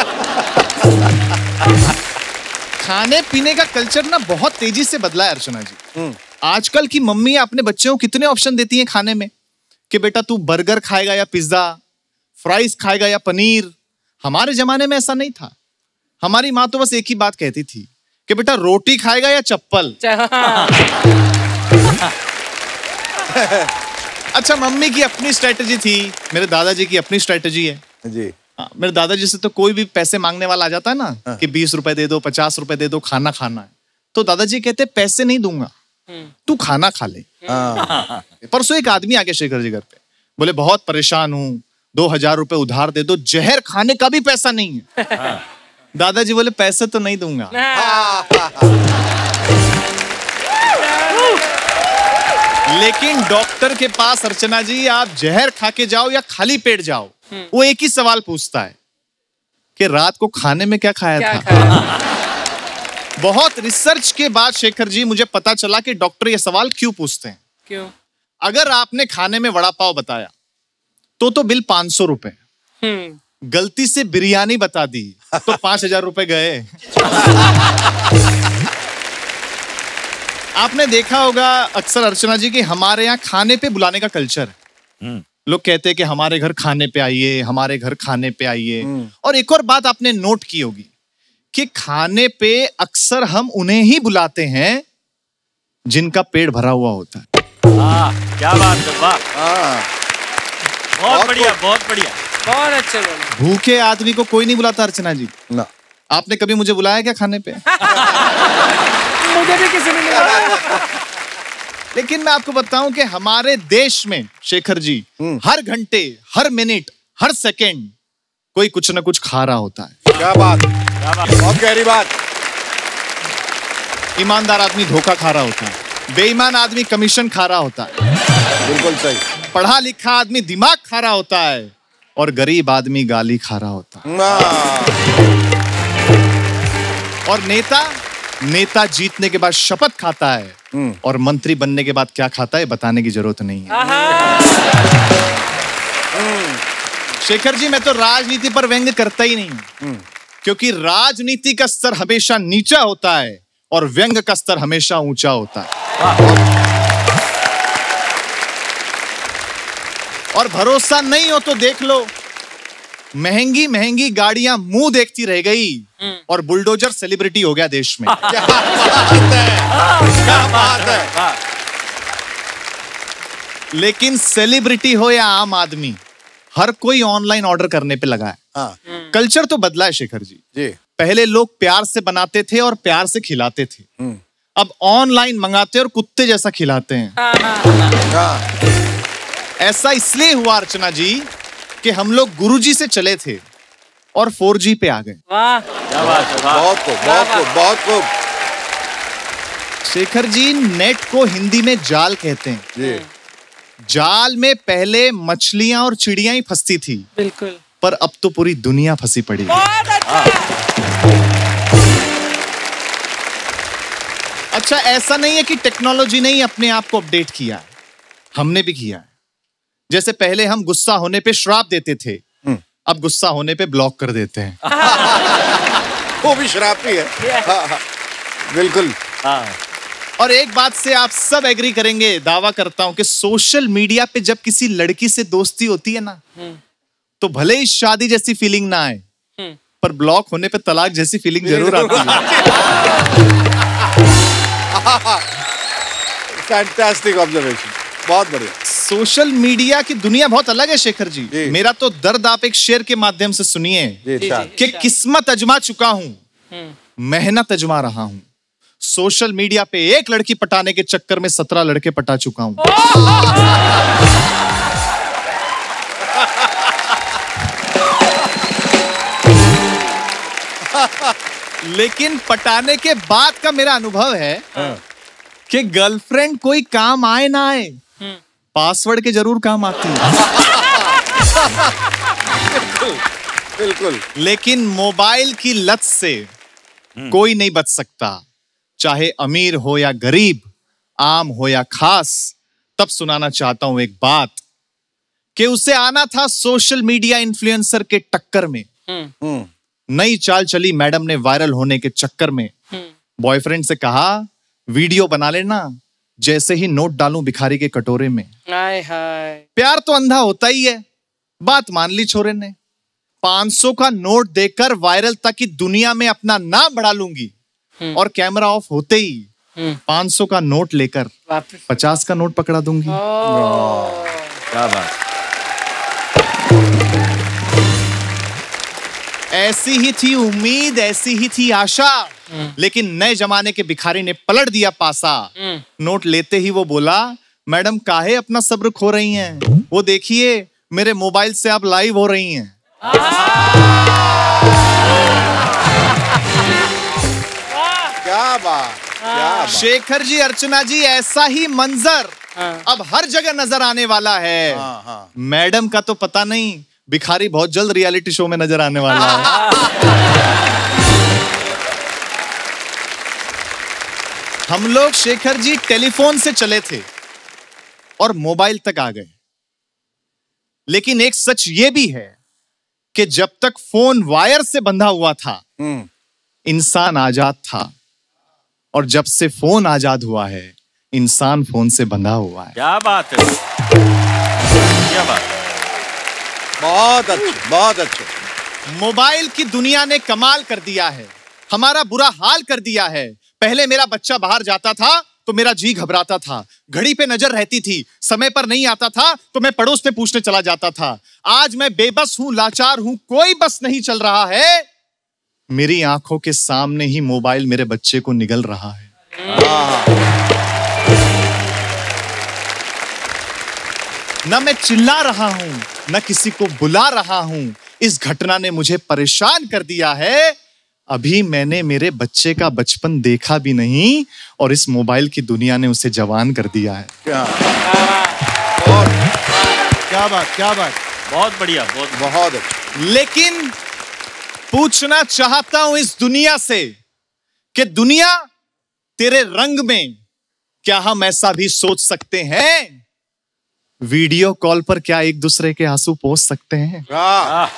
खाने पीने का कल्चर ना बहुत तेजी से बदला है अर्चना जी। आजकल की मम्मी अपने बच्चों को कितने ऑप्शन देती हैं खाने में कि बेटा तू बर्गर खाएगा या पिज्जा, फ्राइज खाएगा या पनीर। हमारे जमाने में ऐसा नहीं था। हमारी माँ तो बस एक ही बात कहती थी कि बेटा रोटी खाएगा या चप्पल। अच्छा, मम्मी की अपनी स्ट्रेटजी थी, मेरे दादाजी की अपनी स्ट्रेटजी है जी। हाँ, मेरे दादाजी से तो कोई भी पैसे मांगने वाला आ जाता है ना, हाँ। कि बीस रुपए दे दो, पचास रुपए दे दो, खाना खाना है, तो दादाजी कहते पैसे नहीं दूंगा, तू खाना खा ले। हाँ। परसों एक आदमी आ गया शेखर जी घर पे, बोले बहुत परेशान हूँ, दो हजार रुपए उधार दे दो, जहर खाने का भी पैसा नहीं है। हाँ। दादाजी बोले पैसे तो नहीं दूंगा। लेकिन डॉक्टर के पास अर्चना जी आप जहर खा के जाओ या खाली पेट जाओ, वो एक ही सवाल पूछता है कि रात को खाने में क्या खाया क्या था। खाया? बहुत रिसर्च के बाद शेखर जी मुझे पता चला कि डॉक्टर ये सवाल क्यों पूछते हैं। क्यों? अगर आपने खाने में वड़ा पाव बताया तो तो बिल पांच सौ रुपए, गलती से बिरयानी बता दी तो पांच हजार रुपए गए। आपने देखा होगा अक्सर अर्चना जी कि हमारे यहाँ खाने पे बुलाने का कल्चर है। लोग कहते हैं कि हमारे घर खाने पे आइए, हमारे घर खाने पे आइए। और एक और बात आपने नोट की होगी कि खाने पे अक्सर हम उन्हें ही बुलाते हैं जिनका पेट भरा हुआ होता है। हाँ, क्या बात है, वाह, बहुत बढ़िया, बहुत बढ़िया, बहुत अच्छे बोले। भूखे आदमी को कोई नहीं बुलाता अर्चना जी ना। आपने कभी मुझे बुलाया क्या खाने पे? मुझे भी किसी ने नहीं बुलाया। लेकिन मैं आपको बताऊं कि हमारे देश में शेखर जी हर घंटे, हर मिनट, हर सेकंड कोई कुछ ना कुछ खा रहा होता है। क्या बात, क्या बात, बहुत गहरी बात। ईमानदार आदमी धोखा खा रहा होता है, बेईमान आदमी कमीशन खा रहा होता है, बिल्कुल सही। पढ़ा लिखा आदमी दिमाग खा रहा होता है और गरीब आदमी गाली खा रहा होता है। और नेता नेता जीतने के बाद शपथ खाता है और मंत्री बनने के बाद क्या खाता है बताने की जरूरत नहीं है। शेखर जी मैं तो राजनीति पर व्यंग्य करता ही नहीं, क्योंकि राजनीति का स्तर हमेशा नीचा होता है और व्यंग्य का स्तर हमेशा ऊंचा होता है। और भरोसा नहीं हो तो देख लो, महंगी महंगी गाड़ियां मुंह देखती रह गई और बुलडोजर सेलिब्रिटी हो गया देश में। क्या बात है, क्या बात है। लेकिन सेलिब्रिटी हो या आम आदमी, हर कोई ऑनलाइन ऑर्डर करने पे लगा है। हाँ। कल्चर तो बदला है शेखर जी। जी। पहले लोग प्यार से बनाते थे और प्यार से खिलाते थे, अब ऑनलाइन मंगाते और कुत्ते जैसा खिलाते हैं। हाँ। ऐसा इसलिए हुआ अर्चना जी कि हम लोग गुरुजी से चले थे और फोर जी पे आ गए। वाह, क्या बात है, बहुत खूब, बहुत खूब, बहुत खूब। शेखर जी नेट को हिंदी में जाल कहते हैं। जी। जाल में पहले मछलियां और चिड़ियां ही फंसती थी, बिल्कुल, पर अब तो पूरी दुनिया फंसी पड़ी है। बहुत अच्छा। अच्छा, ऐसा नहीं है कि टेक्नोलॉजी ने ही अपने आप को अपडेट किया, हमने भी किया है। जैसे पहले हम गुस्सा होने पे श्राप देते थे, अब गुस्सा होने पे ब्लॉक कर देते हैं। वो भी श्राप ही है। हाँ, हाँ, बिल्कुल। हाँ। और एक बात से आप सब एग्री करेंगे, दावा करता हूं कि सोशल मीडिया पे जब किसी लड़की से दोस्ती होती है ना, तो भले ही शादी जैसी फीलिंग ना आए, पर ब्लॉक होने पे तलाक जैसी फीलिंग जरूर आती है। फैंटास्टिक ऑब्जर्वेशन, बहुत बढ़िया। सोशल मीडिया की दुनिया बहुत अलग है शेखर जी, जी। मेरा तो दर्द आप एक शेर के माध्यम से सुनिए कि किस्मत अजमा चुका हूं, मेहनत अजमा रहा हूं, सोशल मीडिया पे एक लड़की पटाने के चक्कर में सत्रह लड़के पटा चुका हूं। लेकिन पटाने के बाद का मेरा अनुभव है कि गर्लफ्रेंड कोई काम आए ना आए, पासवर्ड के जरूर काम आती है। बिल्कुल बिल्कुल। लेकिन मोबाइल की लत से कोई नहीं बच सकता, चाहे अमीर हो या गरीब, आम हो या खास। तब सुनाना चाहता हूं एक बात कि उसे आना था सोशल मीडिया इन्फ्लुएंसर के टक्कर में। नई चाल चली मैडम ने वायरल होने के चक्कर में। बॉयफ्रेंड से कहा वीडियो बना लेना, जैसे ही नोट डालूं भिखारी के कटोरे में। हाय हाय। प्यार तो अंधा होता ही है। बात मान ली छोरे ने। पांच सौ का नोट देकर वायरल ताकि दुनिया में अपना नाम बढ़ा लूंगी, और कैमरा ऑफ होते ही पांच सौ का नोट लेकर पचास का नोट पकड़ा दूंगी। क्या बात। ऐसी ही थी उम्मीद, ऐसी ही थी आशा, लेकिन नए जमाने के भिखारी ने पलट दिया पासा। नोट लेते ही वो बोला, मैडम काहे अपना सब्र खो रही हैं? वो देखिए मेरे मोबाइल से आप लाइव हो रही हैं। क्या बात, क्या बात। शेखर जी, अर्चना जी, ऐसा ही मंजर अब हर जगह नजर आने वाला है। हाँ, हाँ। मैडम का तो पता नहीं, भिखारी बहुत जल्द रियलिटी शो में नजर आने वाला है। हम लोग शेखर जी टेलीफोन से चले थे और मोबाइल तक आ गए, लेकिन एक सच ये भी है कि जब तक फोन वायर से बंधा हुआ था इंसान आजाद था, और जब से फोन आजाद हुआ है इंसान फोन से बंधा हुआ है। क्या बात है, क्या बात। बहुत अच्छे, बहुत अच्छे। मोबाइल की दुनिया ने कमाल कर दिया है, हमारा बुरा हाल कर दिया है। पहले मेरा बच्चा बाहर जाता था तो मेरा जी घबराता था, घड़ी पे नजर रहती थी, समय पर नहीं आता था तो मैं पड़ोस में पूछने चला जाता था। आज मैं बेबस हूं, लाचार हूं, कोई बस नहीं चल रहा है। मेरी आंखों के सामने ही मोबाइल मेरे बच्चे को निगल रहा है। न मैं चिल्ला रहा हूं, न किसी को बुला रहा हूं। इस घटना ने मुझे परेशान कर दिया है। अभी मैंने मेरे बच्चे का बचपन देखा भी नहीं और इस मोबाइल की दुनिया ने उसे जवान कर दिया है। क्या बहुत, क्या बात, क्या बात। बहुत बढ़िया, बहुत बहुत अच्छा। लेकिन पूछना चाहता हूं इस दुनिया से कि दुनिया तेरे रंग में क्या हम ऐसा भी सोच सकते हैं? वीडियो कॉल पर क्या एक दूसरे के आंसू पोंछ सकते हैं? हाँ।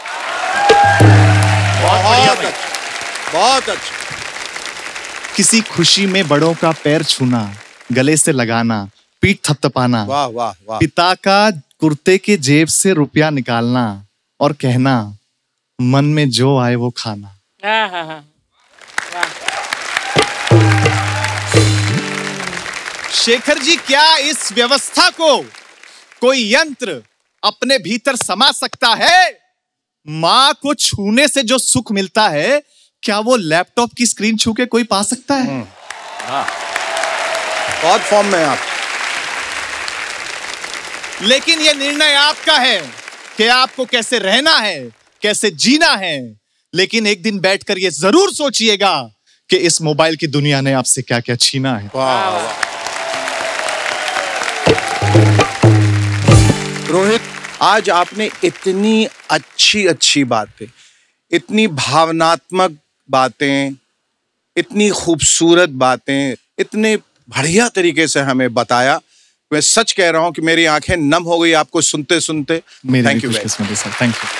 बहुत अच्छा, बहुत अच्छा। किसी खुशी में बड़ों का पैर छूना, गले से लगाना, पीठ थपथपाना, वाह वाह वाह। पिता का कुर्ते के जेब से रुपया निकालना और कहना मन में जो आए वो खाना। हाँ हाँ हाँ। शेखर जी, क्या इस व्यवस्था को कोई यंत्र अपने भीतर समा सकता है? मां को छूने से जो सुख मिलता है, क्या वो लैपटॉप की स्क्रीन छू के कोई पा सकता है? बहुत फॉर्म में आप। लेकिन यह निर्णय आपका है कि आपको कैसे रहना है, कैसे जीना है। लेकिन एक दिन बैठकर यह जरूर सोचिएगा कि इस मोबाइल की दुनिया ने आपसे क्या क्या छीना है। वाह वाह। रोहित, आज आपने इतनी अच्छी अच्छी बातें, इतनी भावनात्मक बातें, इतनी खूबसूरत बातें, इतने बढ़िया तरीके से हमें बताया। मैं सच कह रहा हूं कि मेरी आंखें नम हो गई आपको सुनते सुनते। Thank you sir, thank you.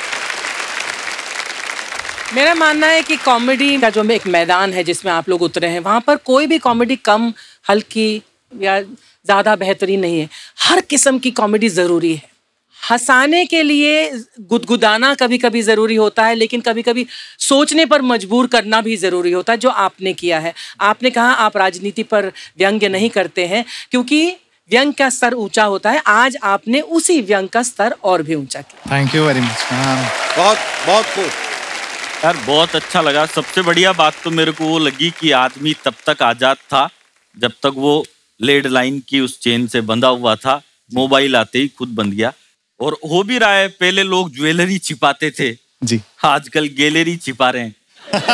मेरा मानना है कि कॉमेडी का जो एक मैदान है जिसमें आप लोग उतरे हैं, वहां पर कोई भी कॉमेडी कम, हल्की या ज्यादा बेहतरीन नहीं है। हर किस्म की कॉमेडी जरूरी है। हंसाने के लिए गुदगुदाना कभी कभी ज़रूरी होता है, लेकिन कभी कभी सोचने पर मजबूर करना भी ज़रूरी होता है, जो आपने किया है। आपने कहा आप राजनीति पर व्यंग्य नहीं करते हैं क्योंकि व्यंग का स्तर ऊंचा होता है। आज आपने उसी व्यंग का स्तर और भी ऊंचा किया। Thank you very much. बहुत बहुत खूब। यार बहुत अच्छा लगा। सबसे बढ़िया बात तो मेरे को वो लगी कि आदमी तब तक आजाद था जब तक वो लेड लाइन की उस चेन से बंधा हुआ था। मोबाइल आते ही खुद बंध गया। और हो भी रहा है, पहले लोग ज्वेलरी छिपाते थे जी, आजकल गैलरी छिपा रहे हैं।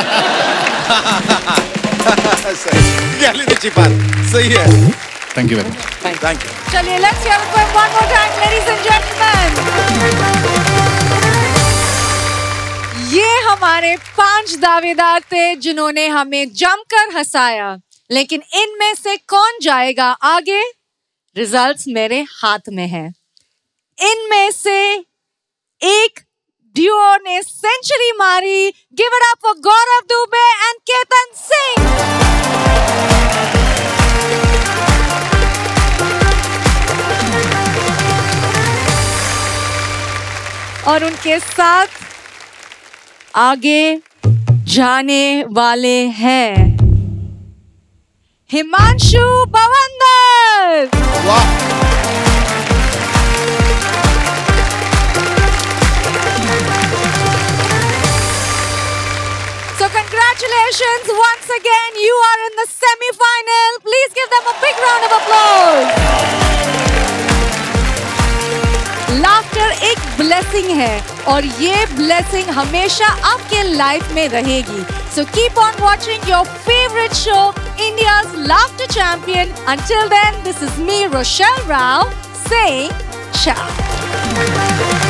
गैलरी छिपा सही है। Thank you very much. Thank you. चलिए let's hear it for one more time ladies and gentleman. ये हमारे पांच दावेदार थे जिन्होंने हमें जमकर हंसाया, लेकिन इनमें से कौन जाएगा आगे, रिजल्ट्स मेरे हाथ में हैं। इनमें से एक ड्यूओ ने सेंचुरी मारी। Give it up for Gaurav Dubey and Ketan Singh. और उनके साथ आगे जाने वाले हैं हिमांशु बवंदर। वाह। So congratulations once again, you are in the semi-final. Please give them a big round of applause. Laughter एक ब्लेसिंग है और ये ब्लेसिंग हमेशा आपके लाइफ में रहेगी। So keep on watching your favorite show, India's Laughter Champion. Until then, this is me, Rochelle Rao, saying ciao.